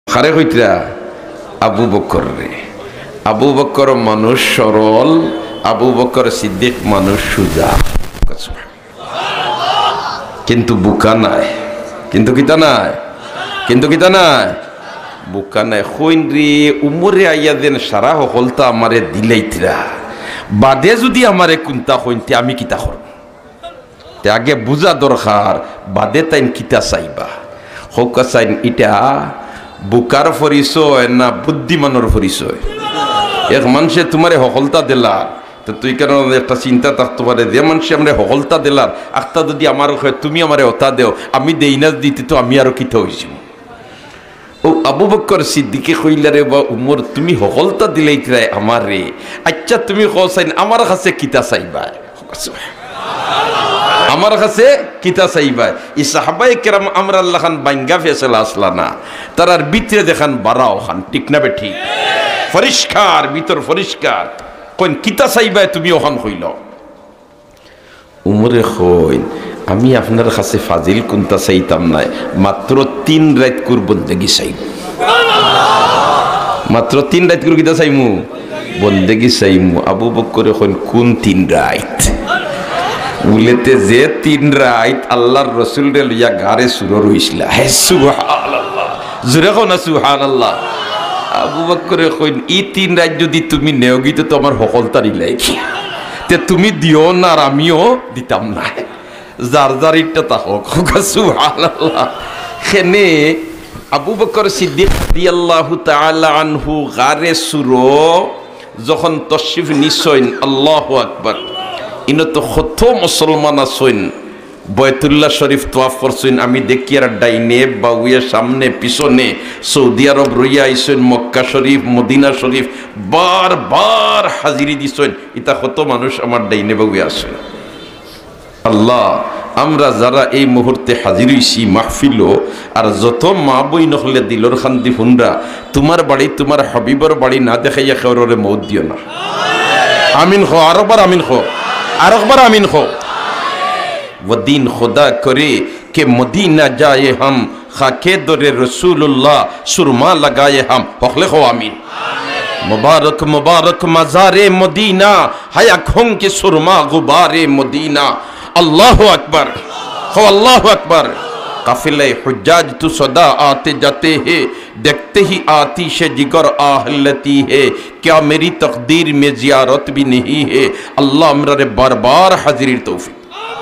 খারে কইতরা আবু বকর রে। আবু বকর মানুষ সরল, আবু বকর সিদ্দিক মানুষ সুজা, কিন্তু বুকা নাই। কিন্তু কিতা নাই, কিন্তু কিতা নাই, বুকা নাই। হইন রে উমরে আইয়া দেন সারা হলতা আমারে দিলাইতরা, বাদে যদি আমারে কুন্তা হইনতে আমি কিতা করব? তে আগে বুঝা দরকার, বাদে তাইন কিতা চাইবা। হোক চাইন ইটা বুকার পরিচয় না বুদ্ধিমানের পরিচয়? এক মানুষে তোমারে হকলতা দিলা, তো তুই কেন একটা চিন্তা থাকতে পারে যে মানুষে আমরা হকলতা দিলার আখতা যদি আমার তুমি আমারে হতা দেও, আমি দেই না দিতে তো আমি আরো কিতা হয়েছি। ও আবু বকর সিদ্দিকে কইলারে বা উমর তুমি হকলতা দিলেই আমার রে, আচ্ছা তুমি কইছেন আমার কাছে কিতা চাইবা, আমার কাছে কিতা চাইবা? ই সাহাবায়ে কেরাম আমরা আল্লাহ খান বাঙ্গা ফেসলা আসলা না, তারার ভিতরে দেখান বাড়াও খান, ঠিক না বে ঠিক? পরিষ্কার ভিতর পরিষ্কার, কোন কিতা চাইবা তুমি ওখান হইল। উমরে কইন আমি আপনার কাছে ফাজিল কোনটা চাইতাম না, মাত্র 3 রাত কুর বন্দেগি চাইব, মাত্র 3 রাত কুর কিতা চাইমু, বন্দেগি চাইমু। আবু বকর কইন কোন 3 রাত? বলেতে যে 3 রাত আল্লাহর রসুল রে লইয়া গারে সুরর হইছিলা। হে সুবহানাল্লাহ, জোরে কও না সুবহানাল্লাহ। আবু বকর কইন ই 3 রাত যদি তুমি নেওগি তো তোমার হকলতারি লাগি, তে তুমি দিও না আর আমিও দিতাম না, যার যার ইটা তা হোক। সুবহানাল্লাহ। খেনে আবু বকর সিদ্দিক রাদিয়াল্লাহু তাআলা আনহু গারে সুরো যখন তশরিফ নিছইন, আল্লাহু আকবার, ইনো তো কত মুসলমান আছেন বয়তুল্লাহ শরীফ তোয়াফ করছেন। আমি দেখি আর ডাইনে বাউয়ে সামনে পিছনে সৌদি আরব রইয়া আইছেন, মক্কা শরীফ মদিনা শরীফ বারবার হাজিরি দিছেন। ইতা কত মানুষ আমার ডাইনে বাউয়ে আছেন। আল্লাহ, আমরা যারা এই মুহূর্তে হাজির হইছি মাহফিল, আর যত মা বই নহলে দিলর খান্দি হুনরা, তোমার বাড়ি তোমার হাবিবর বাড়ি না দেখাইয়া কেউরে মৌত দিও না। আমিন খো, আরেকবার আমিন খো, আরেকবার আমিন খো। वो दीन खुदा करे कि मदीना जाए हम, खाके दरे रसूलुल्लाह सुरमा लगाए हम। हौले हो आमीन। मुबारक मुबारक मज़ारे मदीना, हया खों के सुरमा गुबारे मदीना। अल्लाह अकबर, हो अल्लाह अकबर। काफिले हुज्जाज तू सदा आते जाते हैं, देखते ही आतिश जिगर आहलती है, क्या मेरी तकदीर में जियारत भी नहीं है? अल्लाह हमरे बार बार हाजिर तौफीक।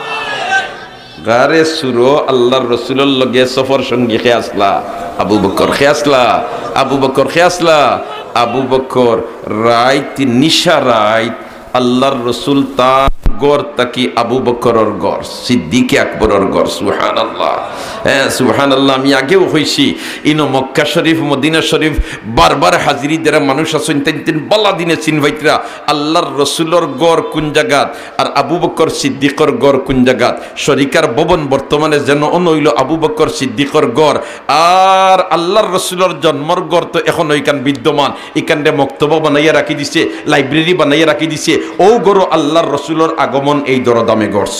গারে সুরো আল্লাহর রসুলের লগে সফর সঙ্গী খেয়াসলা আবু বকর, খেয়াসলা আবু বকর, খেয়াসলা আবু বকর। রাইত নিশা রাইত আল্লাহর রসুল তার গড় তাকি আবু বকরের গড়, সিদ্দিক আকবরের গড়। সুবহানাল্লাহ, হ্যাঁ সুবহানাল্লাহ। আমি আগেও হইছি ইনো মক্কা শরীফ মদিনা শরীফ বারবার হাজিরি দেরা মানুষ আছেন, তিন বালা দিনে চিনভাইতরা আল্লাহর রসুলের গড় কোন জায়গাত আর আবু বকর সিদ্দিকর গড় কোন জায়গাত। শরিকার ভবন বর্তমানে যেন অনইল আবু বকর সিদ্দিকর গড়, আর আল্লাহর রসুলের জন্মর গড় তো এখন ওইখান বিদ্যমান। এখানে মক্তবা বানাইয়া রাখি দিছে, লাইব্রেরি বানাইয়া রাখি দিছে। ও গড় আল্লাহর রসুলের আগমন এই দরদামে গড়ছে।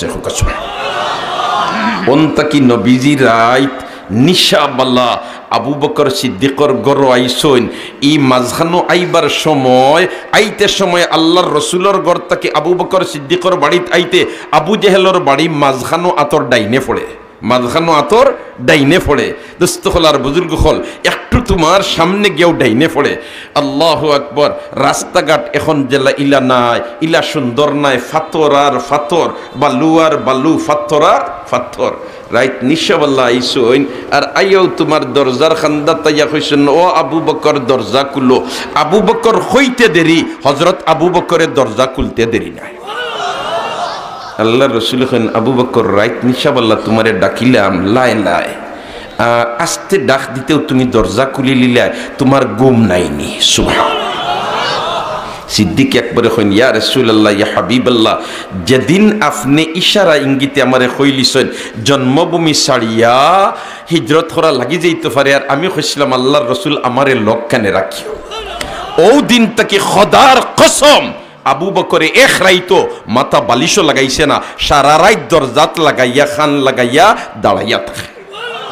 অন্তাকি নবীজি রাইত নিশাবাল্লা আবু বকর সিদ্দিকর গড় আইসইন। ই মাঝখানো আইবার সময় আইতে সময় আল্লাহর রসুলের গড় তাকে আবু বকর সিদ্দিকর বাড়িত আইতে আবু জেহেলর বাড়ি মাঝখানো আতর ডাইনে পড়ে, মাঝখানো আতর ডাইনে পড়ে। দোস্ত হল আর বুজুর্গ হল একটু তোমার সামনে গিয়েও ডাইনে পড়ে। আল্লাহু আকবার। রাস্তাঘাট এখন জেলা ইলা নাই, ইলা সুন্দর নাই, ফাতর আর ফাতর, বালু আর বালু, ফাতর আর ফাতর। রাইত নিশাবাল্লাহ আইসইন আর আইয়াও তোমার দরজার খান্দা তাইয়া কইছেন, ও আবু বকর দরজা খুলো। আবু বকর হইতে দেরি, হযরত আবু বকরের দরজা খুলতে দেরি নাই। আল্লাহ রসুল আবু বকর রাইত নিশাবাল্লাহ তোমারে ডাকিলাম, লাই লাই আস্তে ডাক দিতেও তুমি দরজা খুলি লিলাই, তোমার গুম নাইনি। সুবহানাল্লাহ। সিদ্দিক একবারে কইন, ইয়া রাসূলুল্লাহ ইয়া হাবিবাল্লাহ, যেদিন আপনি ইশারা ইঙ্গিতে আমারে কইলিছেন জন্মভূমি ছাড়িয়া হিজরত করা লাগি যাইতে পারে, আর আমি কইছিলাম আল্লাহর রসুল আমারে লক্ষ্যানে রাখিও, ও দিন থেকে খোদার কসম আবু বকরে এক রাইতো মাথা বালিশও লাগাইছে না, সারা রাত দরজাত লাগাইয়া খান লাগাইয়া দাঁড়াইয়া থাকে।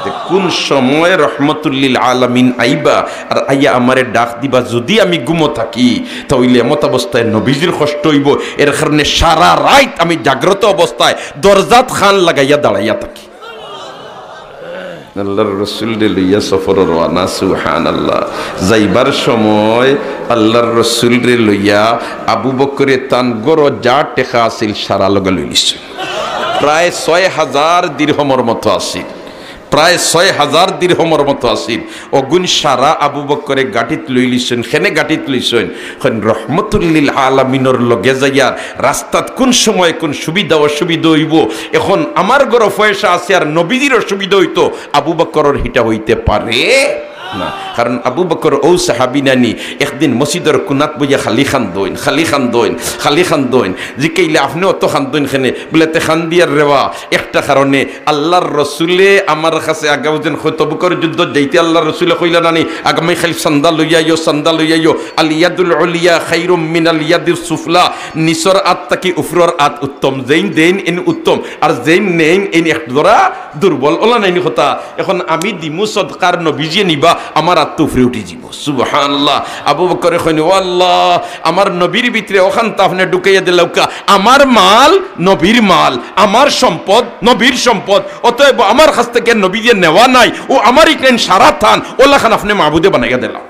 যে কোন সময় রহমতুল্লিল আলামিন আইবা আর আইয়া আমারে ডাক দিবা, যদি আমি ঘুমো থাকি তাহলে এমত অবস্থায় নবীজির কষ্ট হইব, এর কারণে সারা রাত আমি জাগ্রত অবস্থায় দরজাত খান লাগাইয়া দাঁড়াইয়া থাকি। আল্লাহর রাসূলকে লইয়া সফর রওনা, সুবহানাল্লাহ। যাইবার সময় আল্লাহর রাসূলকে লইয়া আবু বকরে তান গড় যা টেকা আছিল সারা লগা লই লিছে। প্রায় ৬,০০০ দিরহমর মতো আছিল, প্রায় ৬,০০০ দিরহমর মতো আছিল। অগুন সারা আবু বকরে গাঠিত লই লিছেন। খেনে গাঠিত লইছেন? রহমতুল্লিল আলামিনের লগে যাইয়ার রাস্তাত কোন সময় কোন সুবিধা অসুবিধা হইব, এখন আমার ঘর পয়সা আছে আর নবীজির অসুবিধা হইতো, আবু বকরের হিটা হইতে পারে না। কারণ আবু বকর ও সাহাবী নানি একদিন মসজিদের কুনাত বইয়া খালি খান দইন, খালি খান দইন, খালি খান দইন। জিকাইলে আপনি অত খান দইন খেনে বলে তে খান দিয়ার রেওয়া একটা কারণে আল্লাহর রসুলে আমার কাছে আগাও যেন তবুকর যুদ্ধ যাইতে আল্লাহর রসুলে কইলা নানি আগামী খালি সান্দা লইয়াইও, সান্দা লইয়াইও। আল ইয়াদুল উলিয়া খাইরুম মিনাল ইয়াদিস সুফলা, নিসর আত তাকি উফরর আত উত্তম। যেইন দেন এন উত্তম আর যেইন নেন এন একদরা দুর্বল। ওলা নাইনি কথা। এখন আমি দিমু সদকার নবীজি নিবা, আমার আত্মফ্রি উঠি যাব। সুবহানাল্লাহ। আবু বকর কইন ও আল্লাহ, আমার নবীর ভিতরে ওখান তাফনে ঢুকাইয়া দিলাও কা। আমার মাল নবীর মাল, আমার সম্পদ নবীর সম্পদ, অতএব আমার কাছ থেকে নবী যে নেওয়া নাই, ও আমার ইকেন সারা থান ওলা খান আপনি মাহবুদে বানাইয়া দিলাম।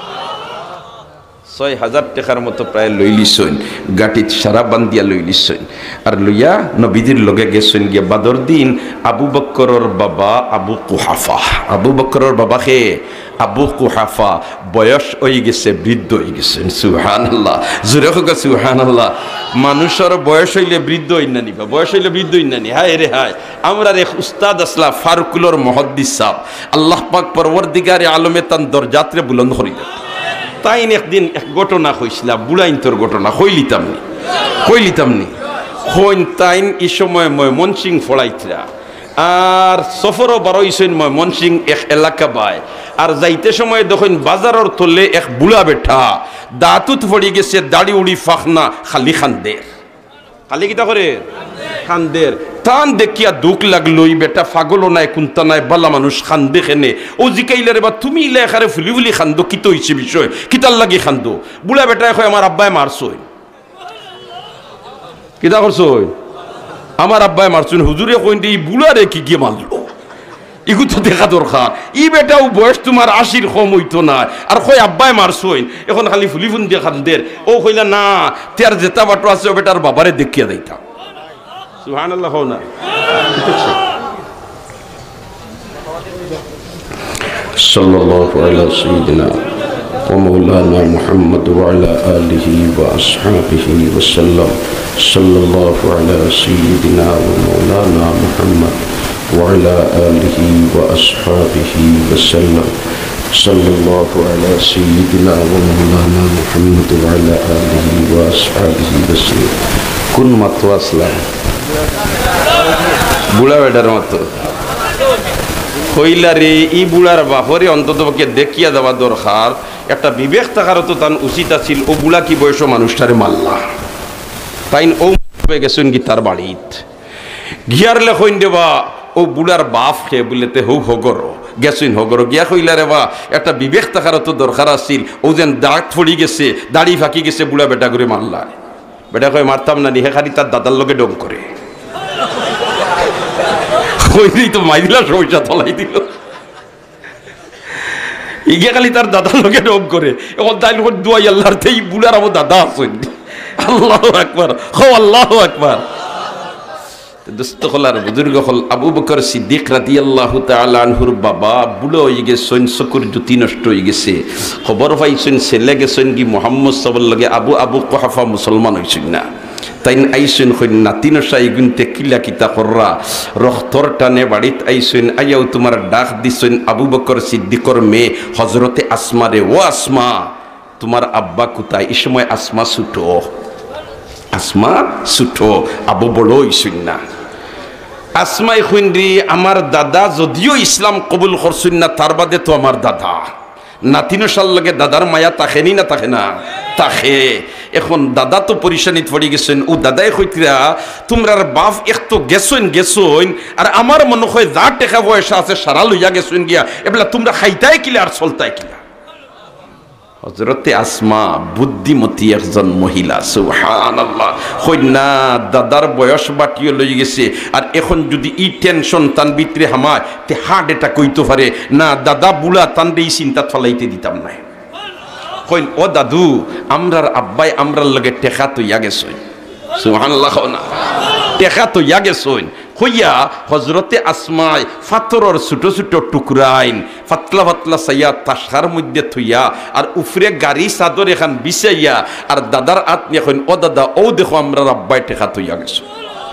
৬,০০০ টাকার মতো প্রায় লই লিছইন, গাটিত সারা বান্দিয়া লই লিছইন। আর লইয়া নবীজির লগে গেছেন গিয়া বাদর দিন আবু বকরের বাবা আবু কুহাফা। আবু বকরের বাবা কে? আবু কুহাফা। বয়স হয়ে গেছে, বৃদ্ধ হয়ে গেছেন। সুবহানাল্লাহ, জোরে হোক সুবহানাল্লাহ। মানুষের বয়স হইলে বৃদ্ধ হই না নিবা, বয়স হইলে বৃদ্ধ হই না নি। হায় রে হায়। আমরা এক উস্তাদ আসলা ফারুকুলর মুহাদ্দিস সাহেব, আল্লাহ পাক পরওয়ারদিগারে আলমে তান দরজাতরে বুলন্দ করি দেন। তাই একদিন এক ঘটনা কইছিলাম, বুড়াইন তোর ঘটনা কইলিতাম নি হইন। তাইন এই সময় ময়মনসিং ফড়াইতরা আর সফরও বারোইছেন ময়মনসিং এক এলাকা বাই। আর যাইতে সময় দেখুন বাজারের তলে এক বুড়া বেঠা দাঁতুত পড়ি গেছে, দাড়ি উড়ি ফাঁকনা, খালি খান্দের। খালি কিতা করে? খান্দের। তান দেখিয়া দুঃখ লাগলো, বেটা পাগলও নাই কুন্তা নাই, বালা মানুষ খান্দে খেনে। ও জিকাইলে রে বা তুমি ইলে এখানে ফুলি ফুলি খান্দো, কিতো হইছে বিষয়, কিতার লাগি খান্দো? বুড়া বেটায় কয় আমার আব্বাই মারছই। কিতা করছই? আমার আব্বাই মারছুন। হুজুরে কইন এই বুড়া রে কি গিয়ে মারলো, ইগু তো দেখা দরকার। ই বেটাও বয়স তোমার ৮০ কম হইতো না, আর কয় আব্বাই মারছই, এখন খালি ফুলি ফুন দিয়ে খান্দের। ও কইলা না, তার জেতা বাটো আছে ও বেটার বাবারে দেখিয়া দিতাম। সুবহানাল্লাহ। হও না সাল্লাল্লাহু আলা সাইয়্যিদিনা ওয়া মাওলানা মুহাম্মদ ওয়া আলা আলিহি ওয়া আসহাবিহি ওয়া সাল্লাম। সাল্লাল্লাহু আলা সাইয়্যিদিনা ওয়া মাওলানা মুহাম্মদ ওয়া আলা আলিহি ওয়া আসহাবিহি ওয়া সাল্লাম। সাল্লাল্লাহু আলা সাইয়্যিদিনা ওয়া মাওলানা মুহাম্মদ ওয়া আলা আলিহি ওয়া আসহাবিহি ওয়া সাল্লাম। কোন মাত্র আসলাম বুড়া বেটার মতো হইলা রে। ই বুড়ার বাপরে অন্ততপক্ষে দেখিয়া দেওয়া দরকার, একটা বিবেক থাকারও তো তার উচিত আছিল। ও বুড়া কি বয়স মানুষটারে মারলা? তাই ও গেছেন কি তার বাড়িত গিয়ার লেখইন দেবা। ও বুড়ার বাপ খেয়ে বলেতে হৌ হগর গেছেন, হগর গিয়া কইলা রে বা একটা বিবেক থাকারও তো দরকার আছিল। ও যেন দাঁত ফড়ি গেছে, দাড়ি ফাঁকি গেছে, বুড়া বেটা করে মারলা। বেটা কয়ে মারতাম না নি, হে খালি তার দাদার লোকে ডং করে তো মাইদিলা সমস্যা তলাই দিল। ইগে খালি তার দাদার লোকে ডং করে। এখন তাই লোক দুয়াই আল্লাহর এই বুড়ার আমার দাদা আসেন। আল্লাহু আকবার, হো আল্লাহু আকবার। দোস্ত হলার বুজুর্গ হল আবু বকর সিদ্দিক রাদিয়াল্লাহু তাআলা আনহুর বাবা বুড়ো হয়ে গেছেন, চকুর জ্যোতি নষ্ট হয়ে গেছে। খবর পাইছেন ছেলে গেছেন কি মুহাম্মদ সাল্লাল্লাহু আলাইহি আবু কুহাফা মুসলমান হইছেন না। তাই আইসেন হইন নাতিন সাইগুন তেকিলা কিতা কররা রক্তর টানে বাড়িত আইসেন। আইয়াও তোমার ডাক দিছেন আবু বকর সিদ্দিকর মেয়ে হজরতে আসমা রে। ও আসমা, তোমার আব্বা কোথায়? এই সময় আসমা ছুটো, আসমা ছুটো, আবু বড় হইছেন না। আসমাই খুইন্দি আমার দাদা যদিও ইসলাম কবুল করছেন না, তার বাদে তো আমার দাদা। নাতিন সাল লাগে দাদার মায়া তাকেনি না, থাকে না, তাহে এখন দাদা তো পরিশানিত পড়ে গেছেন ও দাদাই কইতরা তোমরার বাপ একটু গেছইন আর আমার মনে হয় যা টাকা পয়সা আছে সারা লইয়া গেছইন গিয়া এবলা তোমরা খাইতাই কিলা আর চলতাই কিলা। হযরতে আসমা বুদ্ধিমতী একজন মহিলা, সুবহানাল্লাহ, কই না দাদার বয়স বাটিও লই গেছে আর এখন যদি ই টেনশন তান ভিতরে হামায় তে হার্ট অ্যাটাক হইতে পারে না, দাদা বুলা তান এই চিন্তা ফলাইতে দিতাম না। কইন ও দাদু আমরার আব্বাই আমরার লগে টেকা তৈয়া গেছইন, সুবহানাল্লাহ, না টেকা তৈয়া গেছইন হইয়া হযরতে আসমায় ফাতরর ছোট ছোট টুকরাইন পাতলা পাতলা সাইয়া তাসার মধ্যে থইয়া আর উফরে গাড়ি চাদর এখান বিছাইয়া আর দাদার আত্মী এখন ও দাদা ও দেখো আমরা আব্বাই টেকা তৈয়া গেছো।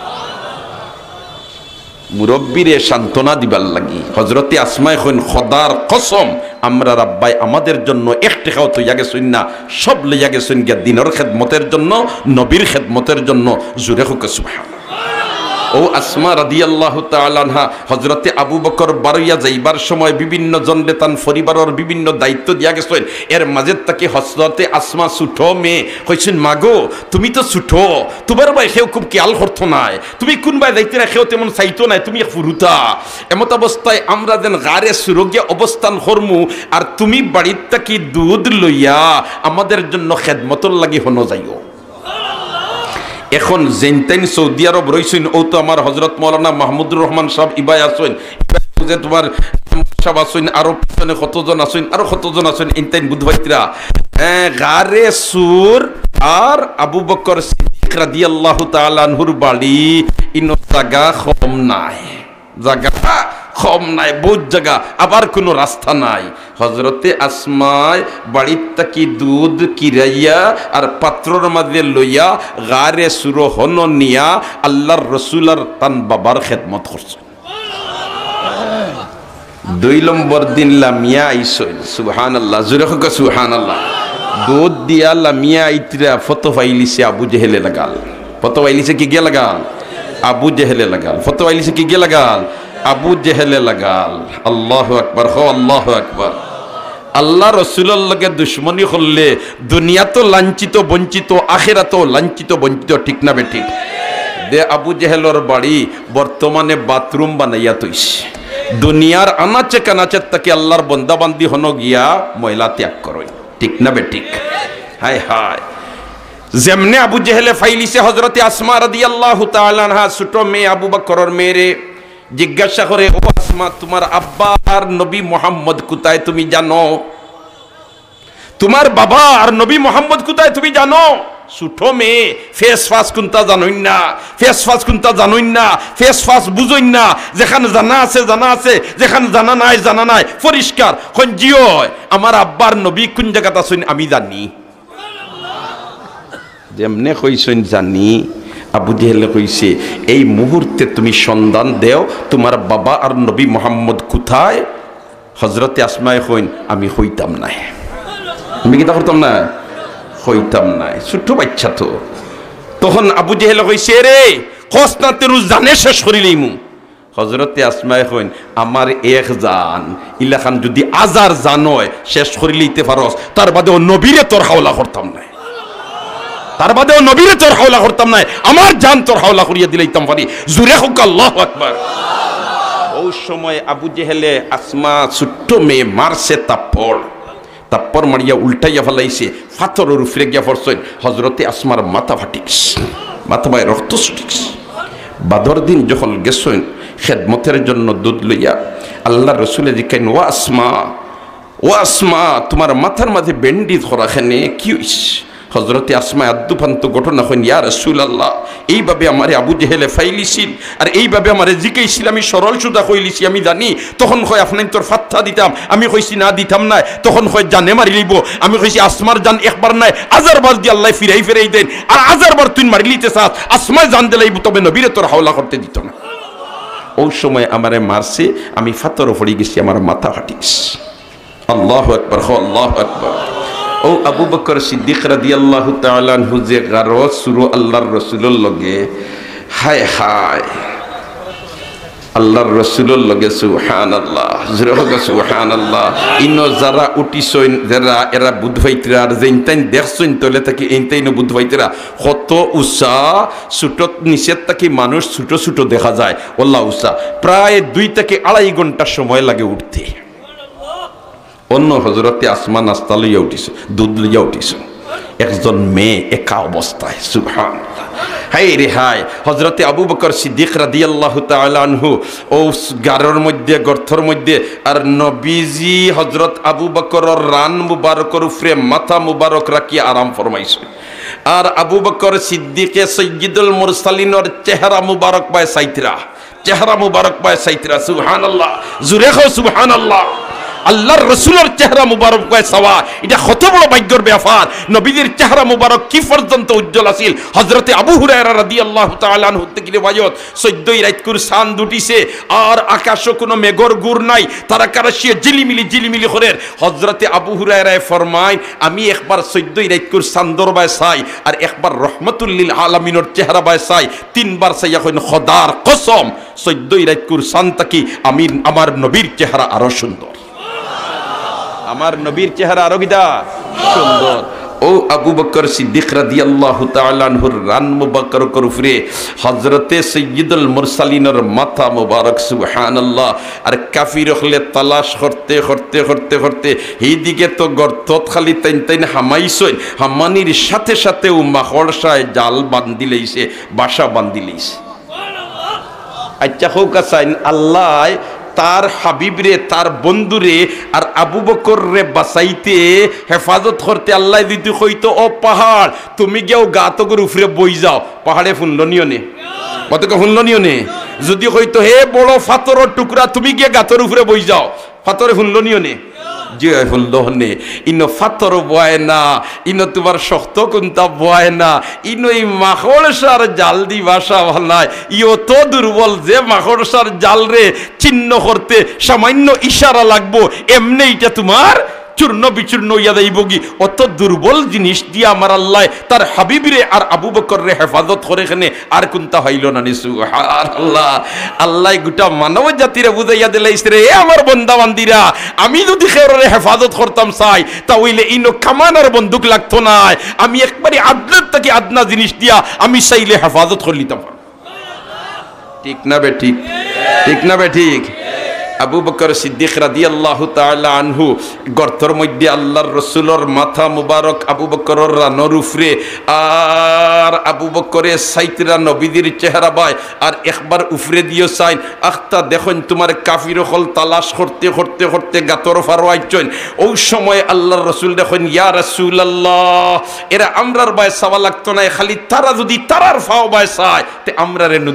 মুরব্বীরে সান্ত্বনা দিবার লাগি হযরতে আসমা এখন খোদার কসম আমরা আব্বাই আমাদের জন্য এক টাকাও তৈয়া গেছেন না, সব লইয়া গেছেন গিয়া দিনের খেদমতের জন্য, নবীর খেদমতের জন্য। জুরে হোক সুবহানাল্লাহ। ও আসমা রাদিয়াল্লাহু তাআলা আনহা হযরতে আবু বকর বারইয়া যাইবার সময় বিভিন্ন জনরে তান পরিবারের বিভিন্ন দায়িত্ব দিয়া গেছেন। এর মাঝে তাকে হযরতে আসমা ছোট মেয়ে কইছেন মাগো তুমি তো ছোট, তোমার ভাই কেউ খুব খেয়াল করতো নাই, তুমি কোন ভাই দায়িত্ব না কেউ তেমন চাইতো নাই, তুমি এক ফুরুতা। এমত অবস্থায় আমরা যেন গারে সুরগিয়া অবস্থান করমু আর তুমি বাড়ির থাকি দুধ লইয়া আমাদের জন্য খেদমতর লাগি হনো যাইও। এখন যেনতেন সৌদি আরব রইছেন ও তো আমার হযরত মাওলানা মাহমুদুর রহমান সাহেব ইবাই আছেন, যে তোমার সাহেব আছেন, আরো পিছনে কতজন আছেন, আরো কতজন আছেন, ইনতেন বুধবাইতরা গারে সুর আর আবু বকর সিদ্দিক রাদিয়াল্লাহু তাআলা আনহুর বাড়ি ইনো জায়গা কম নাই, জায়গা কম নাই, বহুত জায়গা, আবার কোনো রাস্তা নাই। হযরতে আসমায় বাড়ির থাকি দুধ কিরাইয়া আর পাত্রর মাঝে লইয়া গারে সুর হন নিয়া আল্লাহর রসুলার তান বাবার খেদমত করছে। 2 নম্বর দিন লামিয়া আইসই, সুবহানাল্লাহ, জোরে হোক সুবহানাল্লাহ। দুধ দিয়া লামিয়া আইতরা ফতো ফাইলিছে আবু জেহেলে লাগাল, ফতো ফাইলিছে কি গে লাগাল, আবু জেহেলে লাগাল, ফতো ফাইলিছে কি গে লাগাল, আবু জেহেলে লাগাল। আল্লাহু আকবার, হো আল্লাহু আকবার। আল্লাহ রসুলের লগে দুশ্মনী করলে দুনিয়া তো লাঞ্ছিত বঞ্চিত, আখিরাতেও লাঞ্ছিত বঞ্চিত, ঠিক না বেঠিক? দে আবু জেহেলর বাড়ি বর্তমানে বাথরুম বানাইয়া তৈছে। দুনিয়ার আনাচে কানাচে তাকে আল্লাহর বন্দাবান্দি হন গিয়া ময়লা ত্যাগ করই, ঠিক না বেঠিক? হায় হায়, যেমনে আবু জেহেলে ফাইলিছে হযরতে আসমা রাদিয়াল্লাহু তাআলা আনহা ছোট মেয়ে আবু বকরের মেয়েরে জিজ্ঞাসা করে, ও আসমা তোমার আব্বা আর নবী মুহাম্মদ কোথায় তুমি জানো? তোমার বাবা আর নবী মুহাম্মদ কোথায় তুমি জানো? ছোট মেয়ে ফেস ফাস কোনটা জানোই না, ফেস ফাস কোনটা জানোই না, ফেস ফাস বুঝোই না, যেখানে জানা আছে জানা আছে, যেখানে জানা নাই জানা নাই, পরিষ্কার কোন জিও আমার আব্বার নবী কোন জায়গাতে আছেন আমি জানি। যেমনে কইছেন জানি, আবু জেহেলে কইছে এই মুহূর্তে তুমি সন্ধান দেও তোমার বাবা আর নবী মুহাম্মদ কোথায়। হযরতে আসমায়ে কইন আমি হইতাম না, আমি কি তা করতাম না, হইতাম না, ছোট বাচ্চা তো। তখন আবু জেহেলে কইছে রে কস না তেরু জানে শেষ করিলেইমু। হযরতে আসমায়ে কইন আমার এক জান ইলাখান যদি আজার জানয় শেষ করিলেইতে পারস, তার বাদেও নবীরে তোর হাওলা করতাম না, তার বাদেও নবীরে তোর হাওলা করতাম না, আমার জান তোর হাওলা করিয়া দিলাইতাম পারি। জুরে হোক আল্লাহু আকবার। ওই সময় আবু জেহেলে আসমা ছোট্ট মেয়ে মারছে তাপ্পড়, তাপ্পড় মারিয়া উল্টাইয়া ফেলাইছে, পাথরের উপরে গিয়া পড়ছেন। হযরতে আসমার মাথা ফাটিস, মাথা বাই রক্ত ছুটিস। বাদর দিন যখন গেছেন খেদমতের জন্য দুধ লইয়া, আল্লাহ রসুলে জিজ্ঞাসেন ও আসমা, ও আসমা তোমার মাথার মাঝে ব্যান্ডেজ করা খেনে কি হইছে? হযরতে আসমা আদ্দুপান্ত ঘটনা কইন ইয়া রাসূলুল্লাহ এইভাবে আমারে আবু জেহেলে ফাইলিছিল আর এইভাবে আমারে জিকাইছিল, আমি সরল সুদা কইলিছি আমি জানি। তখন কয় আপনি তোর ফাত্তা দিতাম, আমি কইছি না দিতাম না। তখন কয় জানে মারি লইব, আমি কইছি আসমার জান একবার নাই হাজারবার দি আল্লাহ ফিরাই দেন, আর হাজারবার তুই মারি লিতে চাস আসমায় জান দিলাইব, তবে নবীরে তোর হাওলা করতে দিত না। ওই সময় আমারে মারছে, আমি ফাতর পড়ে গেছি, আমার মাথা ফাটিস। আল্লাহু আকবার, আল্লাহু আকবার। ও আবু বকর সিদ্দিক রাদিয়াল্লাহু তাআলা আনহু যে গারো সুরু আল্লাহর রাসূলের লগে, হায় হায় আল্লাহর রসুলের লগে সুবহানাল্লাহ জোরে হোক সুবহানাল্লাহ ইনো যারা উঠিছইন যারা এরা বুধভাইতরা আর যেইতাইন দেখছইন তলে থাকি এইতাইন বুধভাইতরা কত উষা ছুটত নিচের থাকি মানুষ ছোট ছোট দেখা যায় আল্লাহ উষা প্রায় 2 থেকে 2.5 ঘন্টা সময় লাগে উঠতে অন্য হযরতে আসমা নাস্তা লইয়া উঠিছে দুধ লইয়া উঠিছে একজন মেয়ে একা অবস্থায় সুবহানাল্লাহ হায় রে হায় হযরতে আবু বকর সিদ্দিক রাদিয়াল্লাহু তাআলা আনহু ও গারের মধ্যে গর্থর মধ্যে আর নবীজি হযরত আবু বকরের রান মুবারকের উপরে মাথা মুবারক রাখি আরাম ফরমাইছে আর আবু বকর সিদ্দিকে সাইয়্যিদুল মুরসালিনের চেহারা মুবারক পায় সাইতরা সুবহানাল্লাহ জোরে কও সুবহানাল্লাহ আল্লাহর রাসূলের চেহারা মুবারক কয় সাওয়া এটা কত বড় ভাগ্যের ব্যাপার নবীদের চেহারা মুবারক কি পর্যন্ত উজ্জ্বল আছিল হযরতে আবু হুরায়রা রাদিয়াল্লাহু তাআলা আনহু থেকে রিওয়ায়াত 14 রাত করে চাঁদ উঠিছে আর আকাশে কোনো মেঘর গুড় নাই তারকারাশি জিলিমিলি করে হযরতে আবু হুরায়রা ফরমায় আমি একবার 14 রাত করে চাঁদর বায় চাই আর একবার রহমাতুল লিল আলামিনের চেহারা বায় চাই তিনবার চাইয়া কইন খোদার কসম 14 রাত করে চাঁদ তাকি আমি আমার নবীর চেহারা আরো সুন্দর আমার নবীর চেহারা আরো গিদা সুন্দর ও আবু বকর সিদ্দিক রাদিয়াল্লাহু তাআলা আনহুর রান মুবারকের উপরে হযরতে সাইয়্যিদুল মুরসালিনের মাথা মুবারক সুবহানাল্লাহ আর কাফির হলে তালাশ করতে এইদিকে তো গর্তত খালি তাইন হামাইছই হামানির সাথে সাথে ও মাখড়সায় জাল বান্ধি লইছে বাসা বান্ধি লইছে সুবহানাল্লাহ আচ্ছা হোক আসাইন আল্লাহ তার হাবিবরে তার বন্ধুরে আর আবু বকর রে বাঁচাইতে হেফাজত করতে আল্লাহ দিতে কইতো ও পাহাড় তুমি গেও গাতকের উপরে বই যাও পাহাড়ে ফুনলনিও নে কতকে ফুনলনিও নে যদি কইতো হে বড় ফাতরের টুকরা তুমি গিয়ে গাতের উপরে বই যাও ফাতরে ফুনলনিও নে যে ফুনলনে ইনো ফাতর বয় না ইনো তোমার শক্ত কোনটা বয় না ইনো এই মাখড়সার জাল দি বাসা ভালায় ইও তো দুর্বল যে মাখড়সার জাল রে চিহ্ন করতে সামান্য ইশারা লাগবো এমনি এটা তোমার চূর্ণ বিচূর্ণ হইয়া যাইব কি অত দুর্বল জিনিস দিয়ে আমার আল্লাহ তার হাবিবরে আর আবু বকর রে হেফাজত করে এখানে আর কোনটা হইল না সুবহানাল্লাহ আল্লাহ গোটা মানব জাতিরে বুঝাইয়া দিলাইছে রে আমার বান্দা বান্দিরা আমি যদি খেরে হেফাজত করতাম চাই তাহলে ইনো কামানার বন্দুক লাগতো না আমি একবারে আদনার থেকে আদনা জিনিস দিয়া আমি চাইলে হেফাজত করে নিতাম ঠিক না বে ঠিক আবু বকর সিদ্দিক রাদিয়াল্লাহু তাআলা আনহু গর্তর মধ্যে আল্লাহর রাসূলের মাথা মুবারক আবু বকরের রানের উপরে আর আবু বকরের সাইতরা নবীদের চেহারা বাই আর একবার উপরে দিও চাইন আখতা দেখুন তোমার কাফির হল তালাশ করতে গাতর ফারওয়াইছন ওই সময় আল্লাহর রাসূল দেখুন ইয়া রাসূলুল্লাহ এরা আমরার বাই সাওয়া লাগতো না খালি তারা যদি তারার ফাও বাই চায় তে আমরা রেনু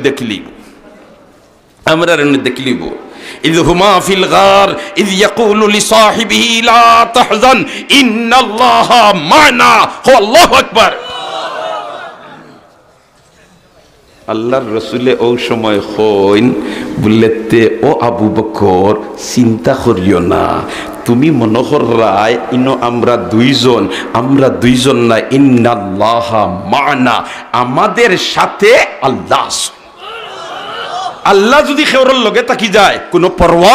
দেখলিব إذ هما في الغار إذ يقول لصاحبه لا تحزن إن الله معنا هو الله أكبر আল্লাহর রাসূলে ওই সময় কইন বলতে ও আবু বকর চিন্তা করিও না তুমি মনোহর রায় ইনো আমরা দুইজন না ইন্নাল্লাহা মা'না আমাদের সাথে আল্লাহ আল্লাহ যদি খেওরের লগে থাকি যায় কোনো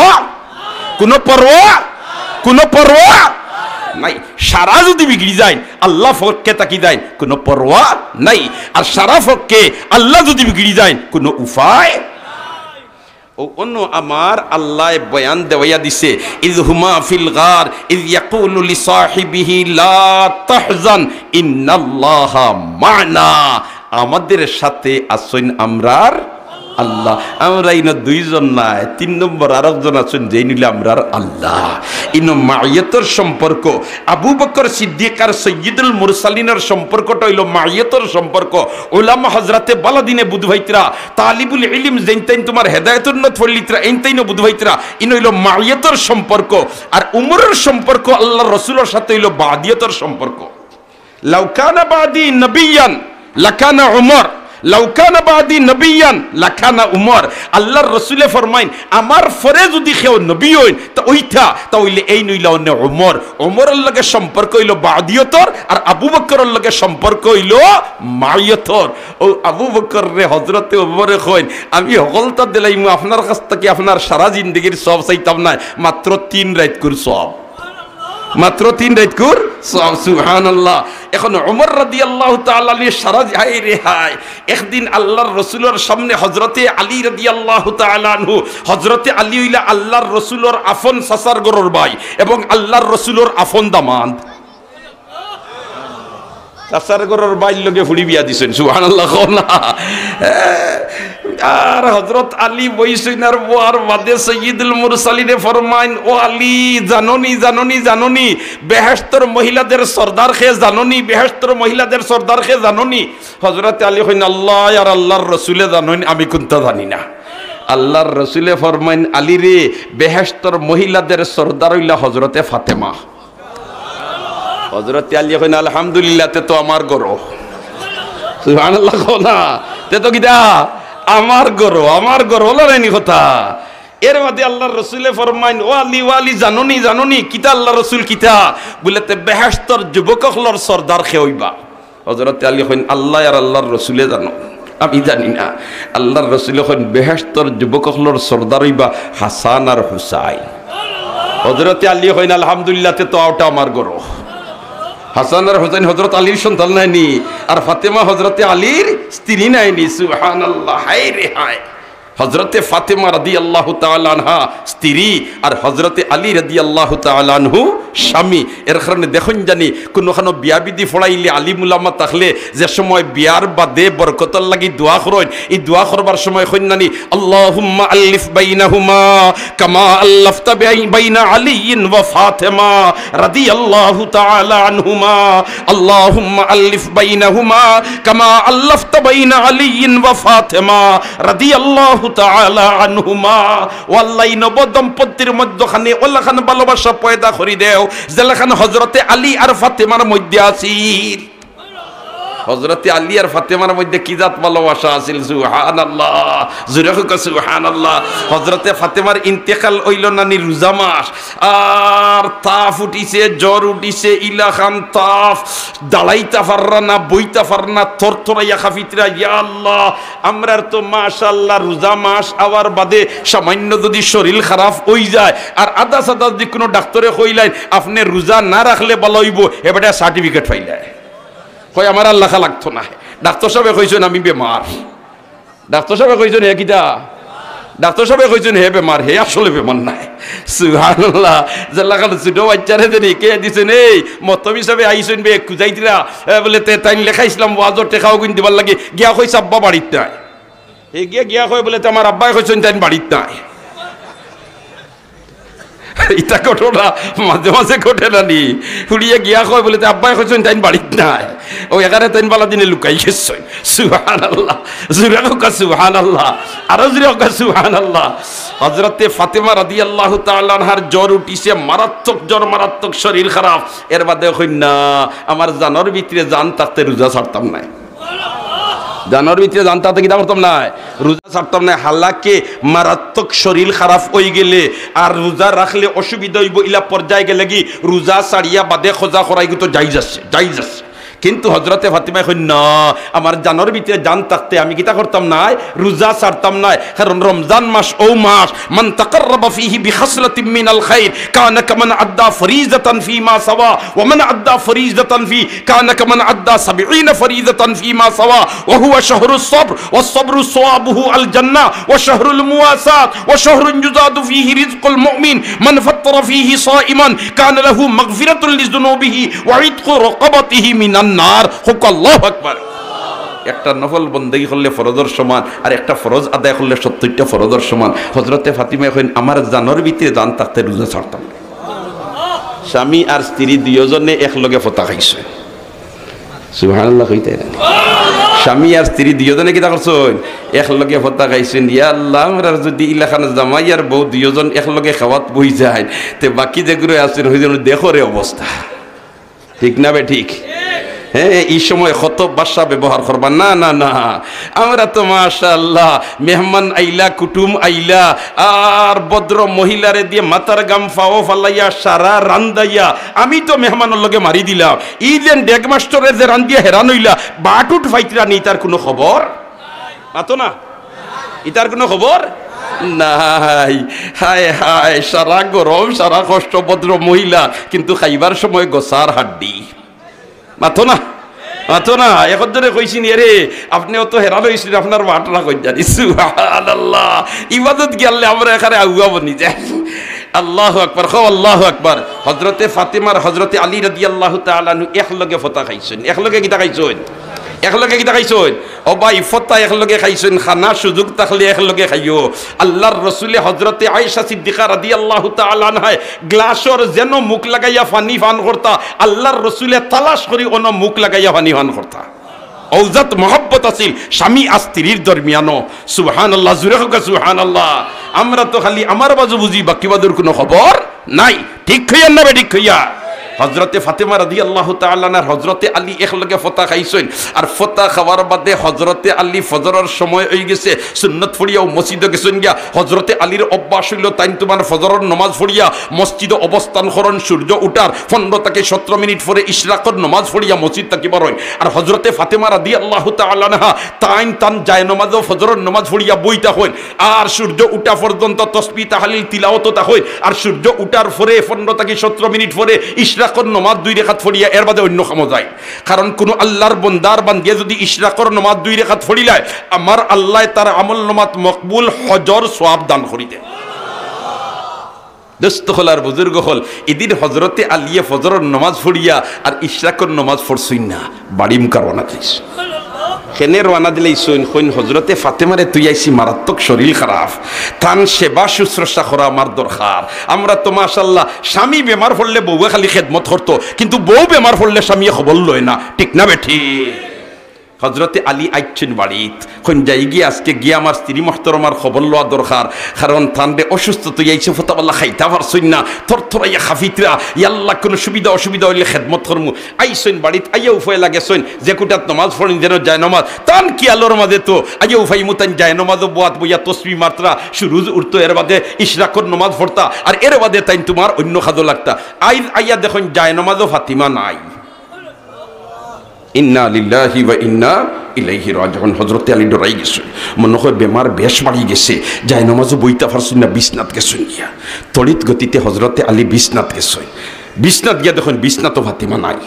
পরোয়া নাই সারা যদি বিগড়ি যায় আল্লাহ ফককে তাকি যায় কোনো পরোয়া নাই আর সারা ফককে আল্লাহ যদি বিগড়ি যায় কোনো উপায় ও অন্য আমার আল্লাহ বয়ান দেওয়া দিছে ইয হুমা ফিল গার ইয ইয়াকুলু লিসাহিবিহি লা তাহজান ইন্নাল্লাহা মা'না আমাদের সাথে আছেন আমরার আল্লাহ আমরা ইনো দুইজন নাই 3 নম্বর আরেকজন আছেন যেই নিলে আমরার আল্লাহ ইনো মাইয়াতের সম্পর্ক আবু বকর সিদ্দিক আর সাইয়্যিদুল মুরসালিনের সম্পর্কটা হইল মাইয়াতের সম্পর্ক উলামা হযরতে বালাদিনে বুধভাইতরা তালিবুল ইলম যেনতেন তোমার হেদায়েতুন নত ফলিতরা এনতেইনো বুধভাইতরা ইনো হইল মাইয়াতের সম্পর্ক আর উমরের সম্পর্ক আল্লাহর রাসূলের সাথে হইল বাদিয়াতের সম্পর্ক লাউ কানা বাদি নবিয়ান লাকানা উমর লাউ কানা বাদি নবিয়ান লাকানা উমর। আল্লাহর রাসূলে ফরমাইন আমার পরে যদি কেউ নবী হইন তা ওইটা তাইলে এই নইলা অন্য উমর। উমরের লগে সম্পর্ক হইল বাদিয়তর, আর আবু বকরের লগে সম্পর্ক হইল মাইয়তর। ও আবু বকর রে হযরতে উমরে কইন আমি হগলতা দিলাইমু আপনার কাছ থেকে আপনার সারা জিন্দেগীর সব চাইতাম না, মাত্র 3 রাত কুর সব, মাত্র 3 রাত কুর সব। সুবহানাল্লাহ। এখন ওমর রাদিয়াল্লাহু তাআলা আনহু সারা হাই রে হাই একদিন আল্লাহর রাসূলের সামনে হযরতে আলী রাদিয়াল্লাহু তাআলা আনহু, হযরতে আলী হইলা আল্লাহর রাসূলের আফন সাসার গরর ভাই এবং আল্লাহর রাসূলের আফন দামাদ। সাসার গরর ভাইর লগে ফুড়ি বিয়া দিছেন। সুবহানাল্লাহ। আর হযরত আলী বইসইনার বোয়ার বাদে সাইয়্যিদুল মুরসালিনে ফরমাইন ও আলী জাননি জাননি জাননি বেহেশতের মহিলাদের সরদার খে জাননি, বেহেশতের মহিলাদের সরদার খে জাননি। হযরত আলী কইন আল্লাহ আর আল্লাহর রাসূলে জানেন, আমি কোনটা জানি না। আল্লাহর রাসূলে ফরমাইন আলী রে বেহেশতের মহিলাদের সরদার হইলা হযরতে ফাতেমা। হযরত আলী কইন আলহামদুলিল্লাহ তে তো আমার গরো। সুবহানাল্লাহ। না তে তো কিটা আমার গরো, আমার গরো হলানি কথা। এর মধ্যে আল্লাহর রাসূলে ফরমাইন ও আলী ওয়ালি জাননি জাননি কিতা আল্লাহর রাসূল কিতা বলেতে বেহেশতের যুবকহলর সরদার খে হইবা। হযরত আলী কইন আল্লাহ আর আল্লাহর রাসূলে জানো, আমি জানি না। আল্লাহর রাসূলে কইন বেহেশতের যুবকহলর সরদার হইবা হাসান আর হুসাইন। হযরত আলী কইন আলহামদুলিল্লাহ তে তো ওটা আমার গরো। হাসান আর হুসাইন হযরত আলীর সন্তান নাইনি, আর ফাতেমা হযরতে আলীর স্ত্রী নাইনি। সুবহানাল্লাহ। হায় রে হায়। হযরতে ফাতেমা রাদিয়াল্লাহু তাআলা আনহা স্ত্রী আর হযরতে আলী রাদিয়াল্লাহু তাআলা আনহু স্বামী। এর কারণে দেখুন জানি কোনখানো বিয়া বিধি ফড়াইলে আলিম উলামা থাকলে যে সময় বিয়ার বাদে বরকতর লাগি দোয়া করেন, এই দোয়া করবার সময় কইনানি আল্লাহুম্মা আল্লিফ বাইনাহুমা কামা আল্লাফতা বাইনা আলীন ওয়া ফাতেমা রাদিয়াল্লাহু তাআলা আনহুমা। আল্লাহুম্মা আল্লিফ বাইনাহুমা কামা আল্লাফতা বাইনা আলীন ওয়া ফাতেমা রাদিয়াল্লাহু তাআলা আনহুমা। ওয়াল্লাহি নব দম্পতির মধ্যখানে ওলাখান ভালোবাসা পয়দা করি দেও যেলাখান হযরতে আলী আর ফাতেমার মধ্যে আছিল। হযরতে আলী আর ফাতেমার মধ্যে কি জাত ভালোবাসা আছিল। সুবহানাল্লাহ। জোরে কও সুবহানাল্লাহ। হযরতে ফাতেমার ইন্তেকাল হইল নানি রোজা মাস, আর তাফ উঠিছে, জ্বর উঠিছে, ইলাখান তাফ দাঁড়াইতে পাররা না, বইতে পার না, থরথরাইয়া খাফিতরা। ইয়া আল্লাহ, আমরার তো মাশাআল্লাহ রোজা মাস আওয়ার বাদে সামান্য যদি শরীর খারাপ হই যায় আর আদা সাদা যদি কোনো ডাক্তারে কইলেন আপনি রোজা না রাখলে ভালো হইব, এবারে সার্টিফিকেট পাইলে কই আমার আর লেখা লাগতো না। ডাক্তার সাহেব কইছেন আমি বেমার, ডাক্তার সাহেব কইছেন হে কিটা, ডাক্তার সাহেব কইছেন হে বেমার, হে আসলে বেমার নাই। সুবহানাল্লাহ। জেলাখান ছোট বাচ্চারে দেনি কে দিছেন এই মতম হিসাবে আইছেন বে খুঁজাইতিরা বলে তাই লেখাইছিলাম ওয়াজর টেকাও কিন দিবার লাগে গিয়া কইছে আব্বা বাড়িতে নাই। এই গিয়া কই বলে আমার আব্বাই কইছেন তাই বাড়িতে নাই। ইটা ঘটনা মাঝে মাঝে ঘটে নানি ফুড়িয়ে গিয়া কয় বলে আব্বাই কইছেন তাই বাড়িতে নাই, ও এখানে তাই বালা দিনে লুকাই গেছেন। সুবহানাল্লাহ। জোরে কও সুবহানাল্লাহ। আরো জোরে কও সুবহানাল্লাহ। হযরতে ফাতেমা রাদিয়াল্লাহু তাআলা আনহার জ্বর উঠিছে, মারাত্মক জ্বর, মারাত্মক শরীর খারাপ। এর বাদে কই না আমার জানোর ভিতরে জান থাকতে রোজা ছাড়তাম না, জানোর ভিতরে জানতা থেকে করতাম না, রোজা ছাড়তাম না। হালাকে মারাত্মক শরীর খারাপ হয়ে গেলে আর রোজা রাখলে অসুবিধা হইব, ইলা পর্যায়ে গেলে কি রোজা ছাড়িয়া বাদে খোঁজা করাই তো যাই যাচ্ছে, যাই যাচ্ছে। কিন্তু হযরতে ফাতেমা কই না আমার জানোর ভিতরে জান থাকতে আমি কিতা করতাম না, রোজা ছাড়তাম না। কারণ রমজান মাস ও মাস মান তাকাররাবা ফীহি বিখাসলাতিন মিনাল খায়র কানা কামান আদ্দা ফরিজাতান ফীমা সাওয়া ওয়া মান আদ্দা ফরিজাতান ফী কানা কামান আদ্দা 70 ফরিজাতান ফীমা সাওয়া ওয়া হুয়া শাহরুস সবর ওয়াস সবরু সাওয়াবুহু আল জান্নাহ ওয়া শাহরুল মুওয়াসাত ওয়া শাহরুন ইউজাদু ফীহি রিজকুল মুমিন মান ফাত্তারা ফীহি সাইমান কানা লাহু মাগফিরাতুন লিযুনুবিহি ওয়া ইতকু রাকাবাতিহি মিনান নার। হুক আল্লাহু আকবার। একটা নফল বন্দেগী করলে ফরজের সমান, আর একটা ফরজ আদায় করলে 70টা ফরজের সমান। হযরতে ফাতিমা কইন আমার জানোর ভিতরে জান থাকতে রোজা ছাড়তাম। স্বামী আর স্ত্রী দুইজনে একলগে ফতা খাইছে। সুবহানাল্লাহ কইতে স্বামী আর স্ত্রী দুইজনে কিতা করছেন একলগে ফতা খাইছেন। ইয়া আল্লাহ আমরা যদি ইলাখান জামাই আর বউ দুইজন একলগে খাওয়াত বই যায় তে বাকি যেগুলো আছেন হইজন দেখো রে অবস্থা, ঠিক না বে ঠিক? হ্যাঁ এই সময় কত ভাষা ব্যবহার করবা, না না না, আমরা তো মাশাআল্লাহ মেহমান আইলা, কুটুম আইলা, আর ভদ্র মহিলারে দিয়ে মাথার গাম ফাও ফালাইয়া সারা রান্দাইয়া আমি তো মেহমানের লগে মারি দিলাম। ই যে ডেগ মাস্টরের যে রান্দিয়া হেরান হইলা বাটুট ফাইতরা নেই, তার কোনো খবর পাতো না, ইতার কোনো খবর নাই। হায় হায়, সারা গরম সারা কষ্ট, ভদ্র মহিলা কিন্তু খাইবার সময় গোসার হাড্ডি, মাথো না মাথো না। এখন ধরে কইছি নি রে আপনিও তো হেরান হয়েছিলেন, আপনার বাটরা কই জানি। সুবহানাল্লাহ, ইবাদত গেলে আমরা এখানে আগুয়া বনি যায়। আল্লাহু আকবার, খো আল্লাহু আকবার। হযরতে ফাতেমার হযরতে আলী রাদিয়াল্লাহু তাআলা আনহু একলগে ফতা খাইছেন, একলগে কিতা খাইছেন, একলগে কিতা খাইছেন ও ভাই, ফতা একলগে খাইছেন। খানা সুযোগ থাকলে একলগে খাইও। আল্লাহর রাসূলে হযরতে আয়েশা সিদ্দিকা রাদিয়াল্লাহু তাআলা আনহা গ্লাসর যেন মুখ লাগাইয়া পানি পান করতা, আল্লাহর রাসূলে তালাশ করি অন মুখ লাগাইয়া পানি পান করতা। ঔজাত মহব্বত আছিল স্বামী আর স্ত্রীর দরমিয়ানো। সুবহানাল্লাহ, জুরে হোক সুবহানাল্লাহ। আমরা তো খালি আমার বাজু বুঝি, বাকি বাজুর কোনো খবর নাই। ঠিক হইয়া না ঠিক হইয়া? হযরতে ফাতেমা রাদিয়াল্লাহু তাআলা আনহা হযরতে আলী একলগে ফতা খাইছেন। আর ফতা খাওয়ার বাদে হযরতে আলী ফজরের সময় হয়ে গেছে, সুন্নত পড়িয়াও মসজিদে গেছেন গিয়া। হযরতে আলীর অভ্যাস হইল তাই তোমার ফজরের নামাজ পড়িয়া মসজিদে অবস্থান করেন, সূর্য উঠার 15 থেকে 17 মিনিট পরে ইশরাকের নামাজ পড়িয়া মসজিদ থেকে বের হন। আর হযরতে ফাতেমা রাদিয়াল্লাহু তাআলা আনহা তান যায় নামাজ ও ফজরের নামাজ পড়িয়া বইতা হন। আর সূর্য উঠা পর্যন্ত তাসবিহ তাহলিল তিলাওয়াত তা হয়। আর সূর্য উঠার পরে 15 থেকে 17 মিনিট পরে ইশরাকর নামাজ 2 রাকাত পড়িয়া এর বাদে অন্য কাম যায়। কারণ কোন আল্লাহর বান্দার বান্দিয়া যদি ইশরাকর নামাজ 2 রাকাত পড়িলায়, আমার আল্লাহ তার আমল নামাজ মকবুল হজর সওয়াব দান করি দেন। দোস্ত হল আর বুজুর্গ হল, এদিন হযরতে আলিয়ে ফজরের নামাজ পড়িয়া আর ইশরাকর নামাজ পড়ছই না, বাড়িম কারওয়ানা খাইছ। কেনে রওনা দিলেইছুন কইন হযরতে ফাতেমারে তুই আইছি মারাত্মক শরীর খারাপ, তান সেবা শুশ্রূষা করা আমার দরকার। আমরা তো মাশাআল্লাহ স্বামী বেমার পড়লে বউয়ে খালি খেদমত করতো, কিন্তু বউ বেমার পড়লে স্বামী খবর লয় না, ঠিক না বেঠি? হযরতে আলী আইছেন বাড়িত, কোন যাই গিয়ে আজকে গিয়ে আমার স্ত্রী মুহতারামার খবর লওয়া দরকার। কারণ তানরে অসুস্থ তুই আইছে ফতাবাল্লাহ খাইতা পারছই না, থরথরাইয়া খাফিতরা ইয়াল্লাহ কোন সুবিধা অসুবিধা হইলে খেদমত করমু। আইছেন বাড়িত, আইয়া উফায় লাগেছেন যে কুটাত নামাজ পড়েন যেন যায় নামাজ তান কি আলোর মাঝে তো আইয়া উফাই মুতান যায় নামাজও বোয়াত বইয়া তসবি মাত্রা সুরুজ উঠতো, এর বাদে ইশরাকর নামাজ পড়তা, আর এর বাদে তাই তোমার অন্য খাদো লাগতা। আইয়া দেখুন যায় নামাজও ফাতিমা নাই। ইন্না লিল্লাহি ওয়া ইন্না ইলাইহি রাজিউন। হযরতে আলী ডরাই গেছে, মনে হয় বেমার বেশ বাড়ি গেছে, যায় নামাজও বইতা পারছেন না, বিছনাত গেছেন গিয়া। তড়িৎ গতিতে হযরতে আলী বিছনাত গেছেন। বিছনাত গিয়া দেখুন বিছনাতও ফাতিমা নাই।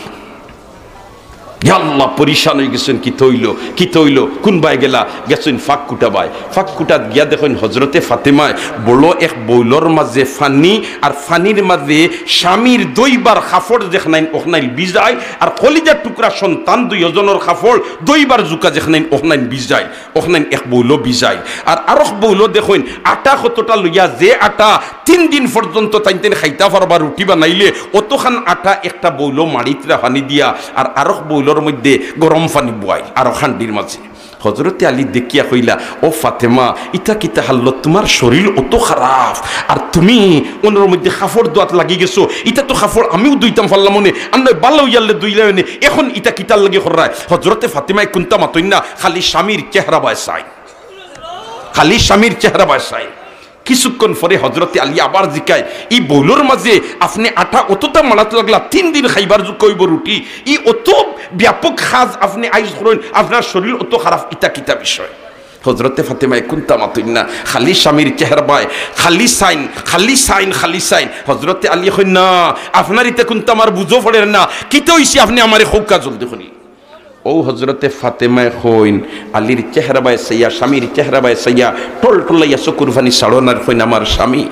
আল্লাহ পরিশান হয়ে গেছেন, কি তৈল কি তৈল, কোন বাই গেলা গেছেন ফাঁক কুটা বাই। ফাঁক কুটাত গিয়া দেখেন হযরতে ফাতেমায় বড় এক বৌলর মাঝে ফানি, আর ফানির মাঝে স্বামীর 2 বার কাপড় যেখানে ওখানে বিজায়, আর কলিজার টুকরা সন্তান 2 জনের কাপড় 2 বার জুকা যেখানে ওখানে বিজায়, ওখানে এক বৌল বিজায়। আর আরক বৌল দেখেন আটা কতটা লইয়া, যে আটা 3 দিন পর্যন্ত তাই খাইতা পারবা রুটি বানাইলে অতখান আটা একটা বৌল মাড়িতরা ফানি দিয়া, আর আরক বৌল মধ্যে গরম পানি বয় আর খান্ডির মাঝে। হযরতে আলী দেখিয়া কইলা, ও ফাতেমা ইটা কিতা হাল্ল, তোমার শরীর অত খারাপ আর তুমি ওনার মধ্যে কাপড় দোয়াত লাগি গেছো। ইটা তো কাপড় আমিও দুইতাম পারলাম মনে, আমরা বাল্লা ইয়ালে দুইলা মনে, এখন ইটা কিতার লাগে করায়। হযরতে ফাতেমায় কুন্তা মাতই না, খালি স্বামীর চেহারা বায় চাই, খালি স্বামীর চেহারা বায় চাই। কিছুক্ষণ পরে হযরতে আলী আবার জিকায়, এই বৌলোর মাঝে আপনি আটা অতটা মারাতে লাগলা, 3 দিন খাইবার কইব রুটি, ই অত ব্যাপক খাজ আপনি আইজ করেন, আপনার শরীর অত খারাপ, ইটা কিতা বিষয়? হযরতে ফাতেমায় কুন্তা মাতুন না, খালি স্বামীর চেহারা বায়, খালি সাইন খালি সাইন খালি সাইন। হযরতে আলী কইন না, আপনার ইতে কুন্তা আমার বুঝো পড়ে না, কিতে হইছে আপনি আমারে খৌকা জলদি করি। ও হযরতে ফাতেমায় কইন, আলীর চেহারা বায় সাইয়া, স্বামীর চেহারা বায় সাইয়া টল টলাইয়া চকুর ফানি সাড়নার কইন, আমার স্বামী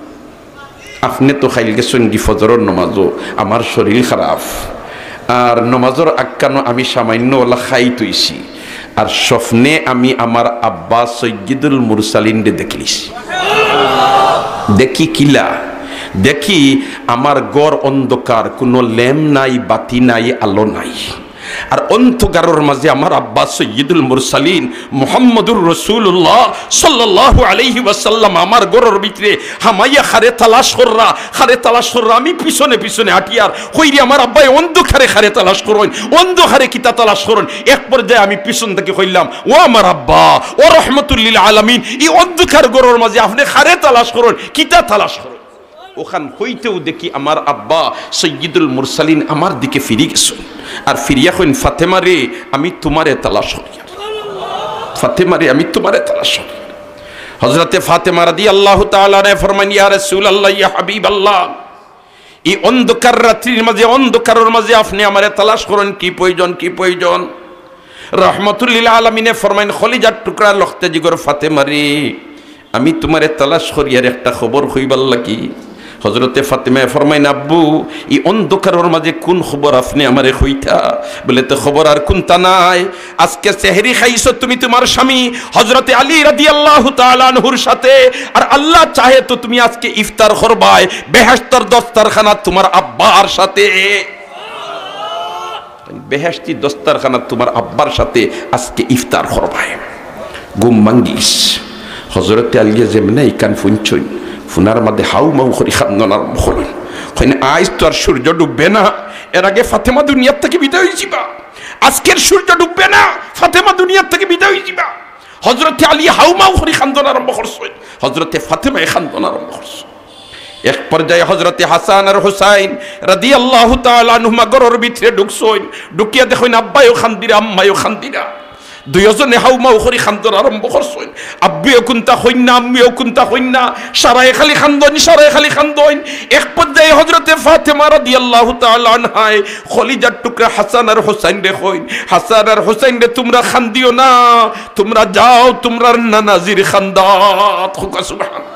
আপনি তো খাইল গেছেন কি ফজরের নামাজও, আমার শরীর খারাপ, আর নামাজের আক্কানো আমি সামান্য ওলা খাই তুইছি, আর স্বপ্নে আমি আমার আব্বা সৈয়দুল মুরসালিন দেখলিছি। দেখি কিলা, দেখি আমার গড় অন্ধকার, কোনো ল্যাম্প নাই, বাতি নাই, আলো নাই, আর অন্তঃগারোর মাঝে আমার আব্বা সৈয়দুল মুরসালিন মুহাম্মদুর রাসূলুল্লাহ সাল্লাল্লাহু আলাইহি ওয়াসাল্লাম আমার গরর ভিতরে হামাইয়া খারে তালাশ কররা আমি পিছনে পিছনে হাঁটিয়ার হইরি আমার আব্বাই অন্ধকারে খারে তালাশ করুন, অন্ধকারে কিতা তালাশ করুন। এক পর্যায়ে আমি পিছন থেকে কইলাম, ও আমার আব্বা ও রহমতুল লিল আলামিন, এই অন্ধকার গরর মাঝে আপনি খারে তালাশ করুন, কিতা তালাশ করুন। ওখান হইতেও দেখি আমার আব্বা সৈয়দুল মুরসালিন আমার দিকে ফিরে গেছেন আর ফিরিয়া কইন, ফাতেমা রে আমি তোমারে তালাশ করি, ফাতেমা রে আমি তোমারে তালাশ করি। হযরতে ফাতেমা রাদিয়াল্লাহু তাআলা আনহা ফরমান, ইয়া রাসূলুল্লাহ ইয়া হাবিবাল্লাহ, এই অন্ধকার রাত্রির মাঝে অন্ধকারের মাঝে আপনি আমারে তালাশ করেন, কি প্রয়োজন কি প্রয়োজন? রহমতুল লিল আলামিনে ফরমান, খলিজার টুকরা লখতে জিগর ফাতেমা রে আমি তোমারে তালাশ করি আর একটা খবর হইবার লাগি। হযরতে ফাতেমা ফরমাইন, আব্বু এই অন্ধকারের মাঝে কোন খবর আপনি আমারে কইতা? বলে তো খবর আর কোনটা নাই, আজকে সেহরি খাইছো তুমি তোমার স্বামী হযরতে আলী রাদিয়াল্লাহু তাআলা আনহুর সাথে, আর আল্লাহ চাহে তো তুমি আজকে ইফতার করবাই বেহেশতের দস্তরখানা তোমার আব্বার সাথে, বেহেশতি দস্তরখানা তোমার আব্বার সাথে আজকে ইফতার করবাই। ঘুম ভাঙ্গিস। হযরতে আলী যেমনে ইকান ফুনছই ফুনার মধ্যে হাউ মাউ করে খান্দন আরম্ভ করলেন, কইন আজ তো আর সূর্য ডুববে না, এর আগে ফাতেমা দুনিয়ার থেকে বিদায় হয়ে যাবা, আজকের সূর্য ডুববে না, ফাতেমা দুনিয়ার থেকে বিদায় হয়ে যাবা। হযরতে আলী হাউ মাউ করে খান্দন আরম্ভ করছেন, হযরতে ফাতেমা খান্দন আরম্ভ করছেন। এক পর্যায়ে হযরতে হাসান আর হুসাইন রাদিয়াল্লাহু তাআলা আনহুমা গরর ভিতরে ঢুকছেন, ঢুকিয়া দেখেন আব্বাইও খান্দিরা আম্মাইও খান্দিরা, দুইজনে হাউমাউ করে খান্দন আরম্ভ করছেন। আব্বিও কুনতা হইনা আম্মিও কুনতা হইনা, সারায় খালি খান্দন সারায় খালি খান্দন। এক পর্যায়ে হযরতে ফাতেমা রাদিয়াল্লাহু তাআলা আনহা খলিজার টুকরা হাসান আর হুসাইন রে কইন, হাসান আর হুসাইন রে তোমরা খান্দিও না, তোমরা যাও তোমরা নানাজির খান্দাত। সুবহানাল্লাহ।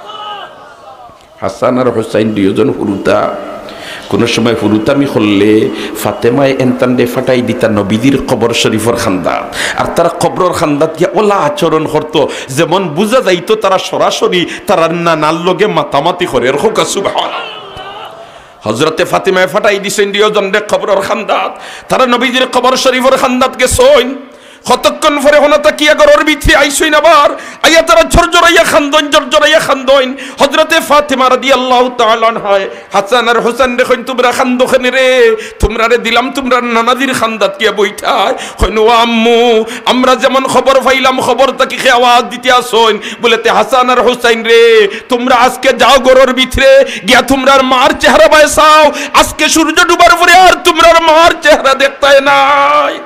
হাসান আর হুসাইন দুইজন হুরুতা, কোন সময় হুরুতামি করলে ফাতেমায় এনতান্ডে ফাটাই দিতা নবীদের কবর শরীফের খান্দাত, আর তারা কবরের খান্দাত গিয়া ওলা আচরণ করতো যেমন বুঝা যাইতো তারা সরাসরি তারা নানার লগে মাতামাতি করে। সুবহানাল্লাহ। হযরতে ফাতেমায় ফাটাই দিছেন দুইজন রে কবরের খান্দাত, তারা নবীদের কবর শরীফের খান্দাত গেছইন। কতক্ষণ পরে হনাতা কি গরর ভিতরে আইসইন, আবার আইয়া তারা ঝরঝরাইয়া খান্দইন। হযরতে ফাতেমা রাদিয়াল্লাহু তাআলা আনহা হাসান আর হুসাইন রে কইন, তোমরা খান্দো কেন রে? তোমরা রে দিলাম তোমরা নানাজির খান্দাত কি বইঠায়। কইন, ও আম্মু আমরা যেমন খবর পাইলাম খবরটা কি আওয়াজ দিতে আসইন। বলেতে হাসান আর হুসাইন রে তোমরা আজকে যাও গরর ভিতরে গিয়া তোমরার মার চেহারা বাইসাও, আজকে সূর্য ডুবার পরে আর তোমরার মার চেহারা দেখতাই নাই।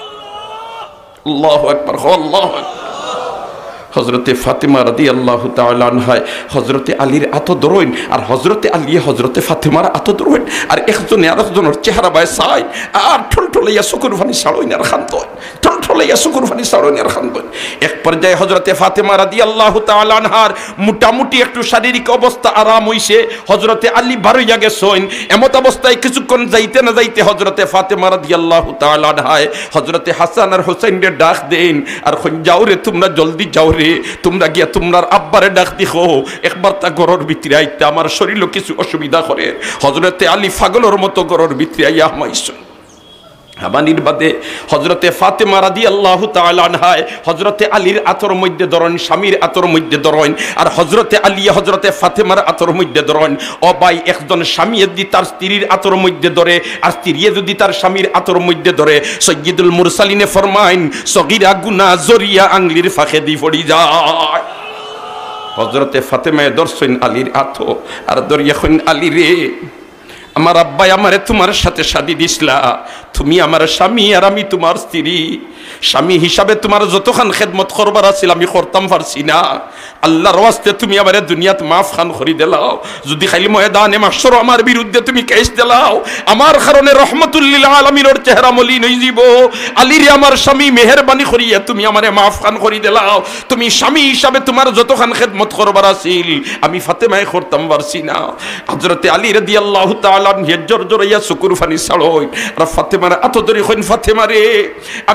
আল্লাহু আকবার, আল্লাহু আকবার। হযরতে ফাতেমা রাদিয়াল্লাহু তাআলা আনহা হযরতে আলীর আত ধরইন, আর হযরতে আলী হযরতে ফাতেমার আত ধরইন, আর একজনে আরেকজনের চেহারা বাই চাই আর ঠলঠলাইয়া চকুর পানি ছাড়ইন আর খান্দইন, ঠলঠলাইয়া চকুর পানি ছাড়ইন আর খান্দইন। এক পর্যায়ে হযরতে ফাতেমা রাদিয়াল্লাহু তাআলা আনহার মোটামুটি একটু শারীরিক অবস্থা আরাম হইছে, হযরতে আলী বারইয়া গেছেন। এমত অবস্থায় কিছুক্ষণ যাইতে না যাইতে হযরতে ফাতেমা রাদিয়াল্লাহু তাআলা আনহা হযরতে হাসান আর হুসাইনকে ডাক দেন, আর কইন, যাও রে তোমরা জলদি যাও রে, তোমরা গিয়া তোমরার আব্বারে ডাক দিখো, একবার তা গরর ভিতরে আইতে আমার শরীরও কিছু অসুবিধা করে। হযরতে আলী পাগলের মতো গরর ভিতরে আইয়া হামাইছেন। হামানির বাদে হযরতে ফাতেমা রাদিয়াল্লাহু তাআলা আনহা হযরতে আলীর আতর মধ্যে ধরেন, স্বামীর আতর মধ্যে ধরেন, আর হযরতে আলী হযরতে ফাতেমার আতর মধ্যে ধরেন। ও ভাই, একজন স্বামী যদি তার স্ত্রীর আতর মধ্যে ধরে আর স্ত্রী যদি তার স্বামীর আতর মধ্যে ধরে, সৈয়দুল মুরসালিনে ফরমাইন সগীরা গুনাহ জরিয়া আঙ্গুলির ফাঁকে দি পড়ি যায়। হযরতে ফাতেমায়ে ধরছেন আলীর আতো আর দরিয়া কইন, আলী রে আমার আব্বাই আমারে তোমার সাথে শাদি দিছলা, তুমি আমার স্বামী আর আমি তোমার স্ত্রী, স্বামী হিসাবে তোমার যতখান খেদমত করবার আছিল আমি করতাম পারছি না। আল্লাহর ওয়াস্তে তুমি আমারে দুনিয়াত মাফ খান করি দিলাও, যদি খালি ময়দানে মাহশর আমার বিরুদ্ধে তুমি কেস দিলাও, আমার কারণে রহমতুল লিল আলামিনের চেহারা মলিন হই যাব। আলীরে আমার স্বামী মেহেরবানি করিয়া তুমি আমারে মাফ খান করি দিলাও, তুমি স্বামী হিসাবে তোমার যতখান খেদমত করবার আছিল আমি ফাতেমায় করতাম পারছি না। হযরতে আলী রাদিয়াল্লাহু তাআলা জোর জোরাইয়া চকুর ফানি ছাড়ই আর ফাতেমার আত ধরে কইন, ফাতেমা রে আমি আসলে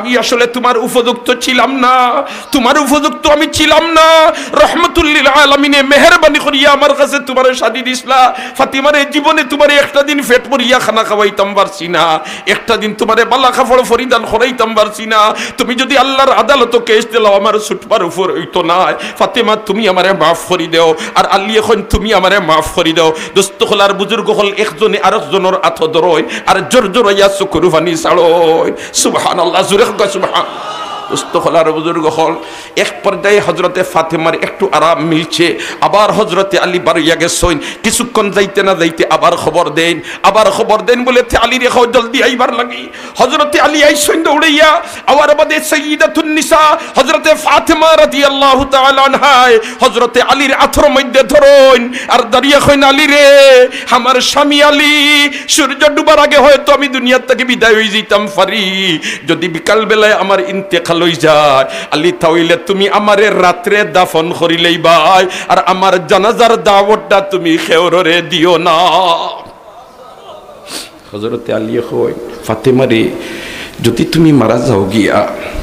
তোমার উপযুক্ত ছিলাম না, তোমার উপযুক্ত আমি ছিলাম না। রহমাতুল লিল আলামিনে মেহেরবানি করিয়া আমার কাছে তোমার শাদি দিছলা। ফাতিমার জীবনে তোমার একটা দিন পেট ভরিয়া খানা খাওয়াইতাম পারছি না, একটা দিন তোমারে বালা কাপড় পরিধান করাইতাম পারছি না। তুমি যদি আল্লাহর আদালত কেস দিলাও আমার ছুটবার উপর হইতো না। ফাতিমা তুমি আমারে মাফ করি দেও, আর আলী এখন তুমি আমারে মাফ করি দাও। দোস্ত হল আর বুজুর্গ হল একজনে আরেকজনের আথ ধরয় আর জোর জোরাইয়া চকুর পানি ছাড়য়। সুবহানাল্লাহ, জোরে সুবহান। দোস্ত হল আর বুজুর্গ হল এক পর্যায়ে হজরতে ফাতেমার একটু আরাম মিলছে, আবার হজরতে আলী বাড়িয়া গেছেন। কিছুক্ষণ যাইতে না যাইতে আবার খবর দেন বলে আলী রেখাও জলদি আইবার লাগি। হজরতে আলী আইসেন দৌড়াইয়া। আবার বাদে সাইয়্যিদাতুন নিসা হজরতে ফাতেমা রাদিয়াল্লাহু তাআলা আনহা হজরতে আলীর আথর মধ্যে ধরুন আর দাঁড়িয়ে কইন, আলী রে আমার স্বামী আলী, সূর্য ডুবার আগে হয়তো আমি দুনিয়া থেকে বিদায় হয়ে যেতাম পারি, যদি বিকাল বেলায় আমার ইন্তেকাল হই যায় আলী তাইলে তুমি আমারে রাত্রে দাফন করিলেই ভাই, আর আমার জানাজার দাওয়াতটা তুমি খেওরে দিও না। হযরতে আলী কই, ফাতেমা রে যদি তুমি মারা যাও গিয়া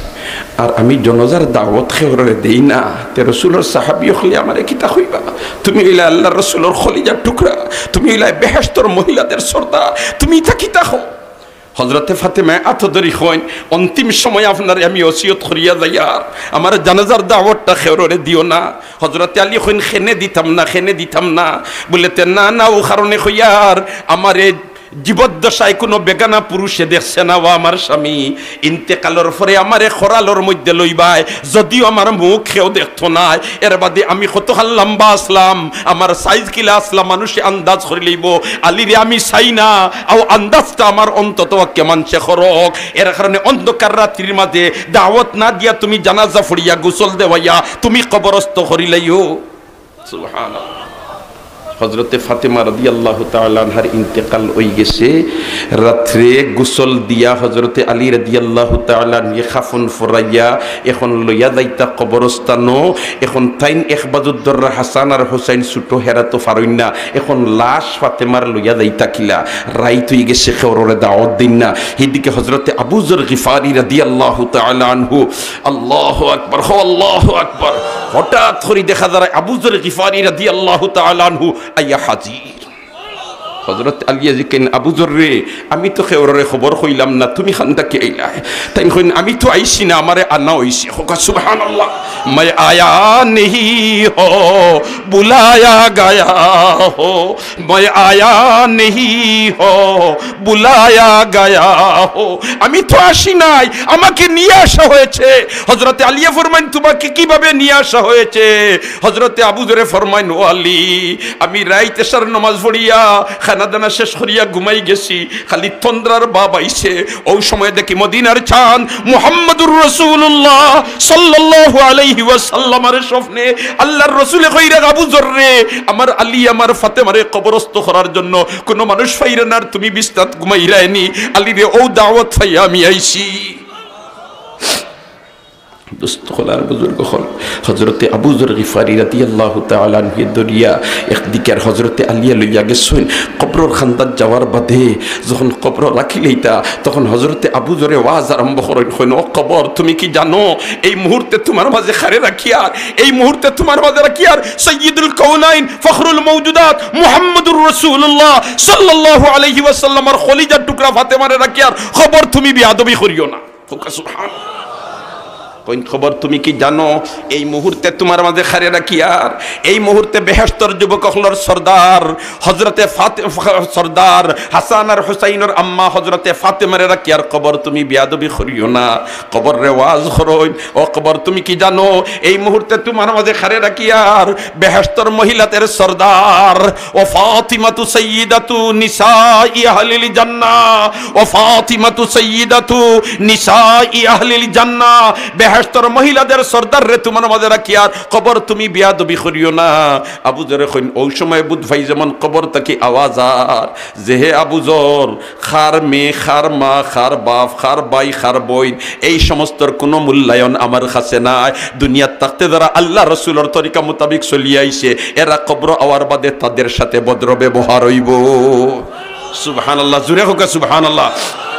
আর আমি জনাজার দাওয়াত খেওরে দেই না, তে রাসূলের সাহাবী হলে আমারে কিতা কইবা? তুমি হইলা আল্লাহর রাসূলের খলিজার টুকরা, তুমি হইলা বেহেশতের মহিলাদের সর্দার, তুমি তা কিতা হও? হজরতে ফাতেমা আতদরি হইন, অন্তিম সময় আপনার আমি ওসিয়ত করিয়া যাইয়ার আমার জানাজার দাওয়াতটা খেওরে দিও না। হজরতে আলী হইন খেনে দিতাম না বলেতে না ও কারণে হইয়ার আমারে জীবদ্দশায় কোনো বেগানা পুরুষে দেখছে না, ও আমার স্বামী ইন্তেকালের পরে আমারে খরালোর মধ্যে লইবাই, যদিও আমার মুখ খেয়েও দেখতো না। এর বাদে আমি কতখান লম্বা আসলাম, আমার সাইজ কিলা আসলাম, মানুষে আন্দাজ করে লইব আলিরে আমি চাই না, আর আন্দাজটা আমার অন্তত কেমন সে খরক। এর কারণে অন্ধকার রাত্রির মাঝে দাওয়াত না দিয়া তুমি জানাজা ফুড়িয়া গোসল দেওয়াইয়া তুমি কবরস্থ করিলাইও। সুবহানাল্লাহ। হজরতে ফাতেমা রাদিয়াল্লাহু তাআলা আনহার ইন্তেকাল হয়ে গেছে। রাত্রে গোসল দিয়া হজরতে আলী রাদিয়াল্লাহু তাআলা আনহু খাফন ফরাইয়া এখন লইয়া যাইতা কবরস্থানও। এখন তাইন একবাজুদ্দর হাসান আর হোসেন ছুটো হেরাতো ফারইন না, এখন লাশ ফাতেমার লইয়া যাইতা কিলা রাইত হয়ে গেছে, খেওরে দাওয়াত দিন না। এদিকে হজরতে আবু যর গিফারি রাদিয়াল্লাহু তাআলা আনহু, আল্লাহু আকবার, আল্লাহু আকবার, হঠাৎ করে দেখা যায় আবু যর গিফারি রাদিয়াল্লাহু তাআলা আনহু আইয়া হাজির। হযরত আলী জিকেন, আবু যর রে আমি তো খেওরে খবর কইলাম না, তুমি খানটা কে আইলা? তাই কইন আমি তো আইছি না, আমারে আনা হইছে। সুবহানাল্লাহ। मैं आया नहीं हो बुलाया गया हो, मैं आया नहीं हो बुलाया गया हो, আমি তো আসি নাই, আমাকে নিয়ে আসা হয়েছে। হযরতে আলী ফরমান তোমাকে কিভাবে নিয়ে আসা হয়েছে? হযরতে আবু যর ফরমান, ও আলী আমি রাইতে এশার নামাজ পড়িয়া খানা দানা শেষ করিয়া ঘুমাই গেছি, খালি তন্দ্রার বাপ আইছে। ওই সময় দেখি মদিনার চাঁদ মুহাম্মদুর রাসূলুল্লাহ সাল্লাল্লাহু আলাইহি ওয়াসাল্লামের স্বপ্নে আল্লাহর রাসূলে কইরা, আবু যর রে আমার আলী আমার ফাতেমারে কবরস্থ করার জন্য কোন মানুষ ফাইরে না, তুমি বিস্তাত ঘুমাইরানি, আলী রে ও দাওয়াত ফাইয়া আমি আইছি। দোস্ত হল আর বুজুর্গ হল হজরতে আবু যর গিফারি রাদিয়াল্লাহু তাআলা আনহু দরিয়া একদিকে আর হজরতে আলিয়া লইয়া গেছেন। কবরের খান্দাত যাওয়ার বাদে যখন কবর রাখিলেইতা তখন হজরতে আবু যরে ওয়াজ আরম্ভ করেন, কইন ও কবর তুমি কি জানো এই মুহূর্তে তোমার মাঝে খারে রাখিয়ার, এই মুহূর্তে তোমার মাঝে রাখিয়ার সাইয়্যিদুল কাউনাইন ফখরুল মাওজুদাত মুহাম্মদুর রাসূলুল্লাহ সাল্লাল্লাহু আলাইহি ওয়াসাল্লামের খলিজার টুকরা ফাতেমারে রাখিয়ার খবর তুমি বেয়াদবি করিও না। সুবহানাল্লাহ। খবর তুমি কি জানো এই মুহূর্তে তোমার মাঝে খারে রাখিয়ার, এই মুহূর্তে বেহেশতের যুবক হলর সর্দার হযরতে সর্দার হাসান আর হুসাইনের আম্মা হযরতে ফাতেমারে রাখিয়ার খবর তুমি বেয়াদবি করিও না। খবর রেওয়াজ করই, ও খবর তুমি কি জানো এই মুহূর্তে তোমার মাঝে খারে রাখিয়ার বেহেশতের মহিলাদের সর্দার ও ফাতিমাতু সাইয়্যিদাতু নিসাই আহলিল জান্নাহ, ও ফাতিমাতু সাইয়্যিদাতু নিসাই আহলিল জান্নাহ, বেহেশতের মহিলাদের সর্দার রে তোমার মাঝে রাখিয়ার খবর তুমি বেয়াদবি করিও না। আবু যর কইন ওই সময় বুধ ভাই যেমন খবর তাকে আওয়াজ আর যে হে আবু যর, খার মেয়ে খার মা খার বাপ খার ভাই খার বই এই সমস্তর কোনো মূল্যায়ন আমার কাছে নাই। দুনিয়ার থাকতে যারা আল্লাহ রসুলের তরিকা মোতাবিক চলিয়ে আইছে এরা কবর আওয়ার বাদে তাদের সাথে ভদ্র ব্যবহার হইব। সুবহানাল্লাহ, জুড়ে হোক সুবহানাল্লাহ।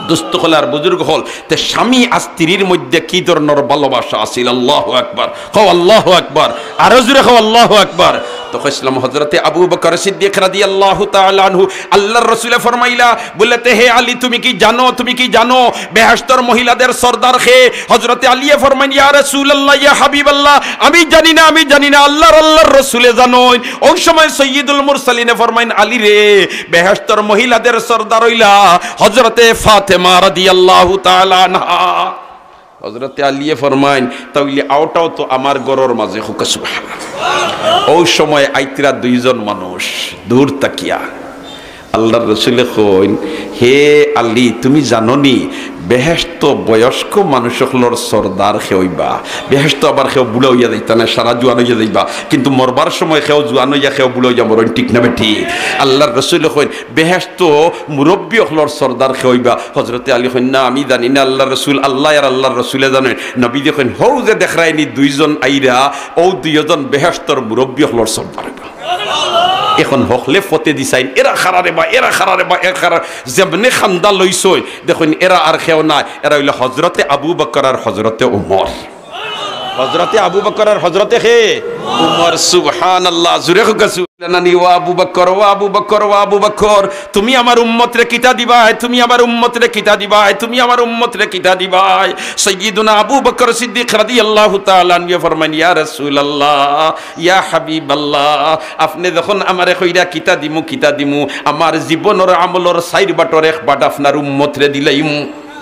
দোস্ত হল আর বুজুর্গ হল তে স্বামী আর স্ত্রীর মধ্যে কি ধরনের ভালোবাসা আছিল আল্লাহু আকবার কও আল্লাহু আকবার আর জোরে কও আল্লাহু আকবার তখন ইসলাম হযরতে আবু বকর সিদ্দিক রাদিয়াল্লাহু তাআলা আনহু আল্লাহর রাসূল ফরমাইলা বলতে হে আলী তুমি কি জানো বেহেশতের মহিলাদের সরদার কে হযরতে আলী ফরমাইন ইয়া রাসূলুল্লাহ ইয়া হাবিবাল্লাহ আমি জানি না আল্লাহর রাসূল জানেন ওই সময় সাইয়্যিদুল মুরসালিন ফরমাইন আলী রে বেহেশতের মহিলাদের সরদার হইলা হযরতে ফাতেমা রাদিয়াল্লাহু তাআলা আনহা হযরতে আলী ফরমাইন তাইলে আওটাও তো আমার ঘরের মাঝে হুকা সুবহানাল্লাহ ওই সময় আইতরা দুইজন মানুষ দূর তাকিয়া আল্লাহর রাসূল কইন হে আলী তুমি জানোনি বেহেশত বয়স্ক মানুষ হলর সরদার খেইবা বেহেশত আবার খেও বুড়া হইয়া যাইতা না সারা জোয়ান হইয়া যাইবা কিন্তু মরবার সময় খেও জোয়ান হইয়া খেও বুড়া হইয়া মরণ ঠিক না বেঠি আল্লাহর রাসূল কইন বেহেশত মুরব্বী হলর সরদার খেইবা হযরতে আলী কইন না আমি জানি না আল্লাহর রাসূল আল্লাহ আর আল্লাহর রাসূলে জানেন নবী দেখেন হও যে দেখায়নি দুইজন আইরা ও দুইজন বেহেশতর মুরব্বী হলর সরদার এখন হকলে ফতে দিছাইন এরা খারারে বা যেমনে খান্দা লইছই দেখুন এরা আর খেও না এরা হইল হযরতে আবু বকর আর হযরতে উমর হযরতে আবু বকর আর হযরতে হে উমর সুবহানাল্লাহ জুরে গসু নানি ওয়া আবু বকর তুমি আমার উম্মতরে কিতা দিবাই সাইয়্যিদুনা আবু বকর সিদ্দিক রাদিয়াল্লাহু তাআলা আনহু ফরমান ইয়া রাসূলুল্লাহ ইয়া হাবিবাল্লাহ আপনি যখন আমারে কইরা কিতা দিমু আমার জীবনের আমলের সাইর বাটর এক বাট আপনার উম্মতরে দিলাইমু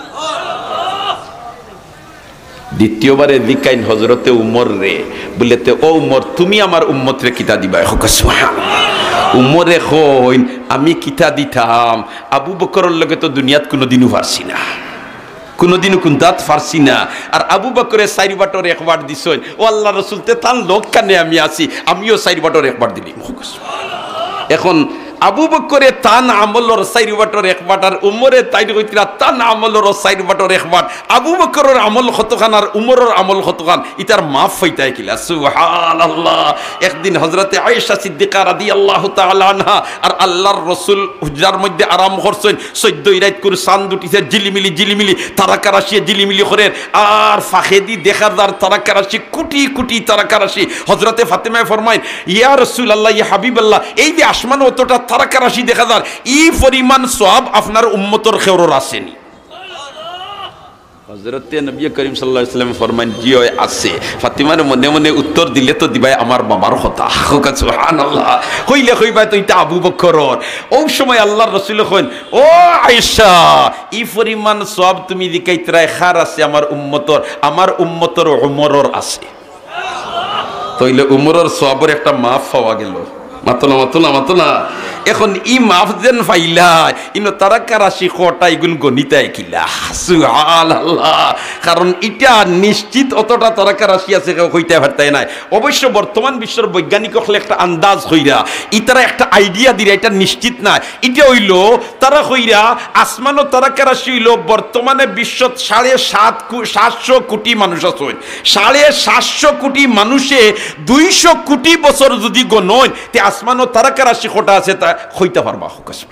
দ্বিতীয়বারে দিকাইন হযরতে উমর রে বলেতে ও উমর তুমি আমার উম্মতরে কিতা দিবা সুবহানাল্লাহ উমরে কইন আমি কিতা দিতাম আবু বকরের লগে তো দুনিয়াত কোনোদিনও পারছি না কোনোদিনও কুনতাত পারছি না আর আবু বকরের সাইর বাটর একবার দিছই ও আল্লাহর রাসূল তে তান লোক কানে আমি আছি আমিও সাইর বাটর একবার দিলি এখন আবু বকরে তান আমলর সাইর বাটর একবার আর উমরে তাইর কইতরা তান আমলর সাইর বাটর একবার আবু বকরের আমল কতখান আর উমরের আমল কতখান ইতার মাফ হইতায় কিলা সুবহানাল্লাহ একদিন হযরতে আয়েশা সিদ্দিকা রাদিয়াল্লাহু তাআলা আনহা আর আল্লাহর রাসূল হুজরার মধ্যে আরাম করছেন 14 রাত করে চাঁদ উঠিছে জিলিমিলি তারাকারাশি জিলিমিলি করে আর ফাখেদি দেখাদার তারাকারাশি কোটি তারাকারাশি হযরতে ফাতেমা ফরমায় ইয়া রাসূলুল্লাহ ইয়া হাবিবাল্লাহ এই যে আসমান অতটা তারাকারাশি দেখা যায় এই পরিমাণ সওয়াব আপনার উম্মতের খেওর আসেনি হযরতে নবী করিম সাল্লাল্লাহু আলাইহি ওয়াসাল্লাম ফরমান জি হয় আছে ফাতিমার মনে মনে উত্তর দিলে তো দিবাই আমার বাবার কথা সুবহানাল্লাহ কইবা তো এটা আবু বকরর ওই সময় আল্লাহর রাসূল কইন ও আয়েশা এই পরিমাণ সওয়াব তুমি দিকাইতরাই খার আছে আমার উম্মতের উমরের আছে তাইলে উমরের সওয়াবের একটা মাফ পাওয়া গেল মাতনা এখন ই মাফ যেন পাইলা ইনো তারাকারাশি খটা ইগুন গণিতায় কিলা সুবহানাল্লাহ কারণ এটা নিশ্চিত অতটা তারাকারাশি আছে কেউ কইতে পারতাই নাই অবশ্য বর্তমান বিশ্বের বৈজ্ঞানিক হলে একটা আন্দাজ হইরা ইতারা একটা আইডিয়া দিরা এটা নিশ্চিত না এটা হইল তারা কইরা আসমান ও তারাকারাশি হইল বর্তমানে বিশ্ব 750 কোটি মানুষ আছে 750 কোটি মানুষে 200 কোটি বছর যদি গণন তে আসমান ও তারাকারাশি খটা আছে তা হইতে পারবা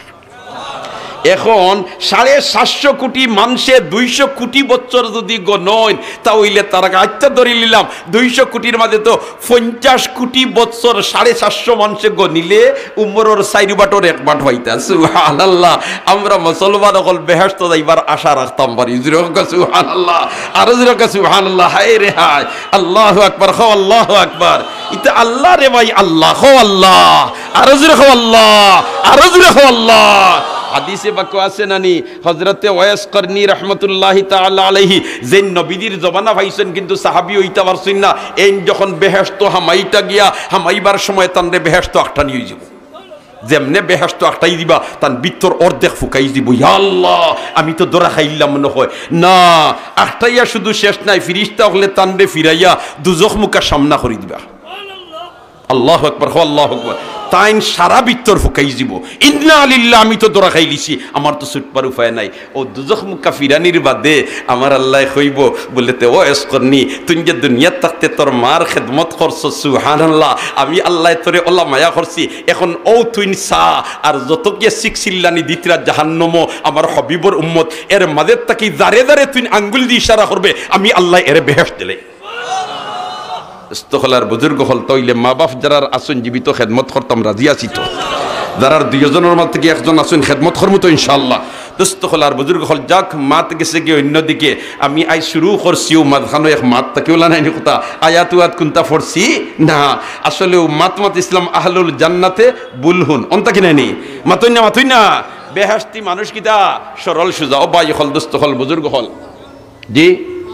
এখন 750 কোটি মানুষে 200 কোটি বছর যদি গণন তা হইলে তারা আচ্ছা ধরে নিলাম 200 কোটির মাঝে তো 50 কোটি বছর 750 মানুষে গনিলে উমরের সাইর বাটর এক বাট হইতা সুবহানাল্লাহ আমরা মুসলমান হল বেহেশত যাইবার আশা রাখতাম পারি সুবহানাল্লাহ আর সুবহানাল্লাহ হায় রে হায় আল্লাহু আকবার খাও আল্লাহু আকবার ইতা আল্লাহ রে ভাই আল্লাহ খাও আল্লাহ আর খাও আল্লাহ হাদিসে বাক্য আছে নানি হযরতে ওয়াইস করনি রাহমাতুল্লাহি তাআলা আলাইহি যে নবীর জমানা ভাইছেন কিন্তু সাহাবী হইতা পারছেন না এই যখন বেহেশত হামাইতা গিয়া হামাইবার সময় তানরে বেহেশত একটা নিয়ে যাব যেমনে বেহেশত একটাই দিবা তান ভিতর অর্ধেক ফুকাই দিব ইয়া আল্লাহ আমি তো দরা খাইলাম মনে হয় না একটাইয়া শুধু শেষ নাই ফেরেশতা হলে তানরে ফিরাইয়া দুজখ মুকা সামনা করে দিবা আল্লাহু আকবার আল্লাহু আকবার তাইন সারা বিত্তর ফুকাই যাব ইন্না লিল্লাহ আমি তো দরা খাই লিছি আমার তো ছুটবার উপায় নাই ও দুজখ মুক্কা ফিরানির বাদে আমার আল্লাহ কইব বলে তে ও এসকরনি তুই যে দুনিয়াত থাকতে তোর মার খেদমত করছ সুবহানাল্লাহ আমি আল্লাহ তোরে ওলা মায়া করছি এখন ও তুই সা আর যত গিয়ে শিখছিল্লানি দিতরা জাহান্নম আমার হবিবর উম্মত এর মাদের তাকি দাঁড়ে দাঁড়ে তুই আঙ্গুল দিয়ে ইশারা করবে আমি আল্লাহ এর বেহেশত দিলে ইস্তখলার বুজুর্গ হল তইলে মা বাপ যারার আসুন জীবিত খেদমত করতাম রাজি আছি তো যারার দুইজনের মধ্যে থেকে একজন আসুন খেদমত করবো তো ইনশাআল্লাহ দোস্তখলার বুজুর্গ হল যাক মাত গেছে গিয়ে অন্যদিকে আমি আই শুরু করছিও মাঝখানো এক মাত তাকে ওলা নাইনি কথা আয়াতুয়াত কুন্তা পড়ছি না আসলেও মাত ইসলাম আহলুল জান্নাতে বুলহুন অন্তা কি নাইনি মাতুই না বেহাস্তি মানুষ কিতা সরল সুজা ও বাই হল দোস্তখল বুজুর্গ হল জি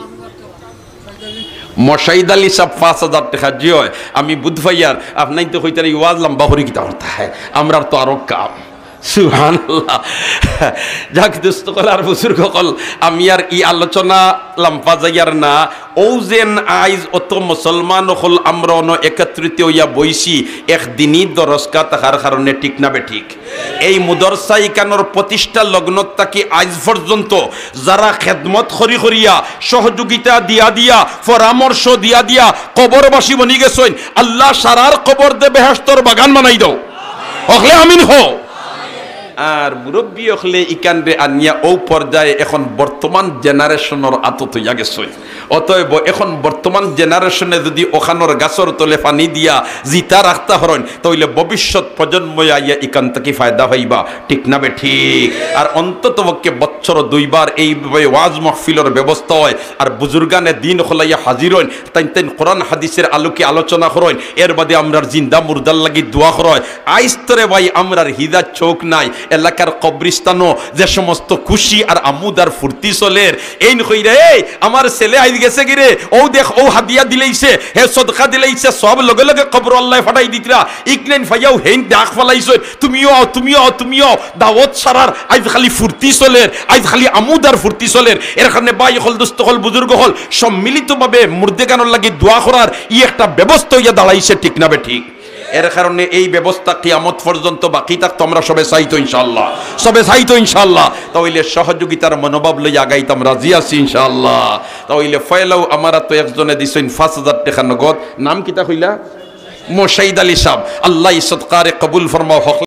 মশাইদ আলী সাহ ৫,০০০ টাকা জি হয় আমি বুধভাইয়ার আপনাই তো হইতে ওয়াজ লম্বা হরি কিতা হতা হয় আমরা তো আরো কাম সুবহানাল্লাহ যাক দোস্ত কল আর বুজুর্গ কল আমি আর ই আলোচনা লম্বা যাইয়ার না ও যেন আইজ অত মুসলমান হল আমরা অন একত্রিত হইয়া বইছি একদিনই দরজকা থাকার কারণে ঠিক না বে ঠিক এই মুদরসা ইকানোর প্রতিষ্ঠা লগ্নত থাকি আজ পর্যন্ত যারা খেদমত করি করিয়া সহযোগিতা দিয়া পরামর্শ দিয়া কবরবাসী বনি গেছেন আল্লাহ সারার কবর দে বেহেশতর বাগান বানাই দাও হকলে আমিন হো আর মুরব্বী হলে ইকান রে আনিয়া ও পর্যায়ে এখন বর্তমান জেনারেশনের আতত হইয়া গেছে অতএব এখন বর্তমান জেনারেশনে যদি ওখানোর গাছর তলে পানি দিয়া জিতা রাখতে হরেন তাহলে ভবিষ্যৎ প্রজন্ম আইয়া ইকান থেকে ফায়দা হইবা ঠিক না বে ঠিক আর অন্তত পক্ষে বছর 2 বার এইভাবে ওয়াজ মাহফিলের ব্যবস্থা হয় আর বুজুর্গানে দিন হলাইয়া হাজির হন তাই কোরআন হাদিসের আলোকে আলোচনা করেন এর বাদে আমরার জিন্দা মুর্দার লাগি দোয়া করেন আইস্তরে ভাই আমরার হিদার চোখ নাই এলাকার কবরিস্তানও যে সমস্ত খুশি আর আমোদ আর ফুর্তি চলের এই কইরে আমার ছেলে আই গেছে গিরে ও দেখ ও হাদিয়া দিলেইছে হে সদকা দিলেইছে সব লগে লগে কবর আল্লাহ ফাটাই দিতরা ইকনেন ফাইয়াও হেন ডাক ফলাইছে তুমিও দাওয়াত সারার আইজ খালি ফুর্তি চলের আইজ খালি আমোদ আর ফুর্তি চলের এর কারণে বাই হল দোস্ত হল বুজুর্গ হল সম্মিলিতভাবে মুর্দেগানোর লাগি দোয়া করার ই একটা ব্যবস্থা হইয়া দাঁড়াইছে ঠিক না বে ঠিক এর কারণে এই ব্যবস্থা কিয়ামত পর্যন্ত বাকি থাকতো আমরা সবে চাইতো ইনশাআল্লাহ তাহলে সহযোগিতার মনোভাব লই আগাইতাম রাজি আছি ইনশাআল্লাহ তাহলে ফয়লাও আমারা তো একজনে দিছেন ৫,০০০ টাকা নগদ নাম কিতা কইলা মশাইদ আলী সাহেব আল্লাহ সদকারে কবুল ফরমাও।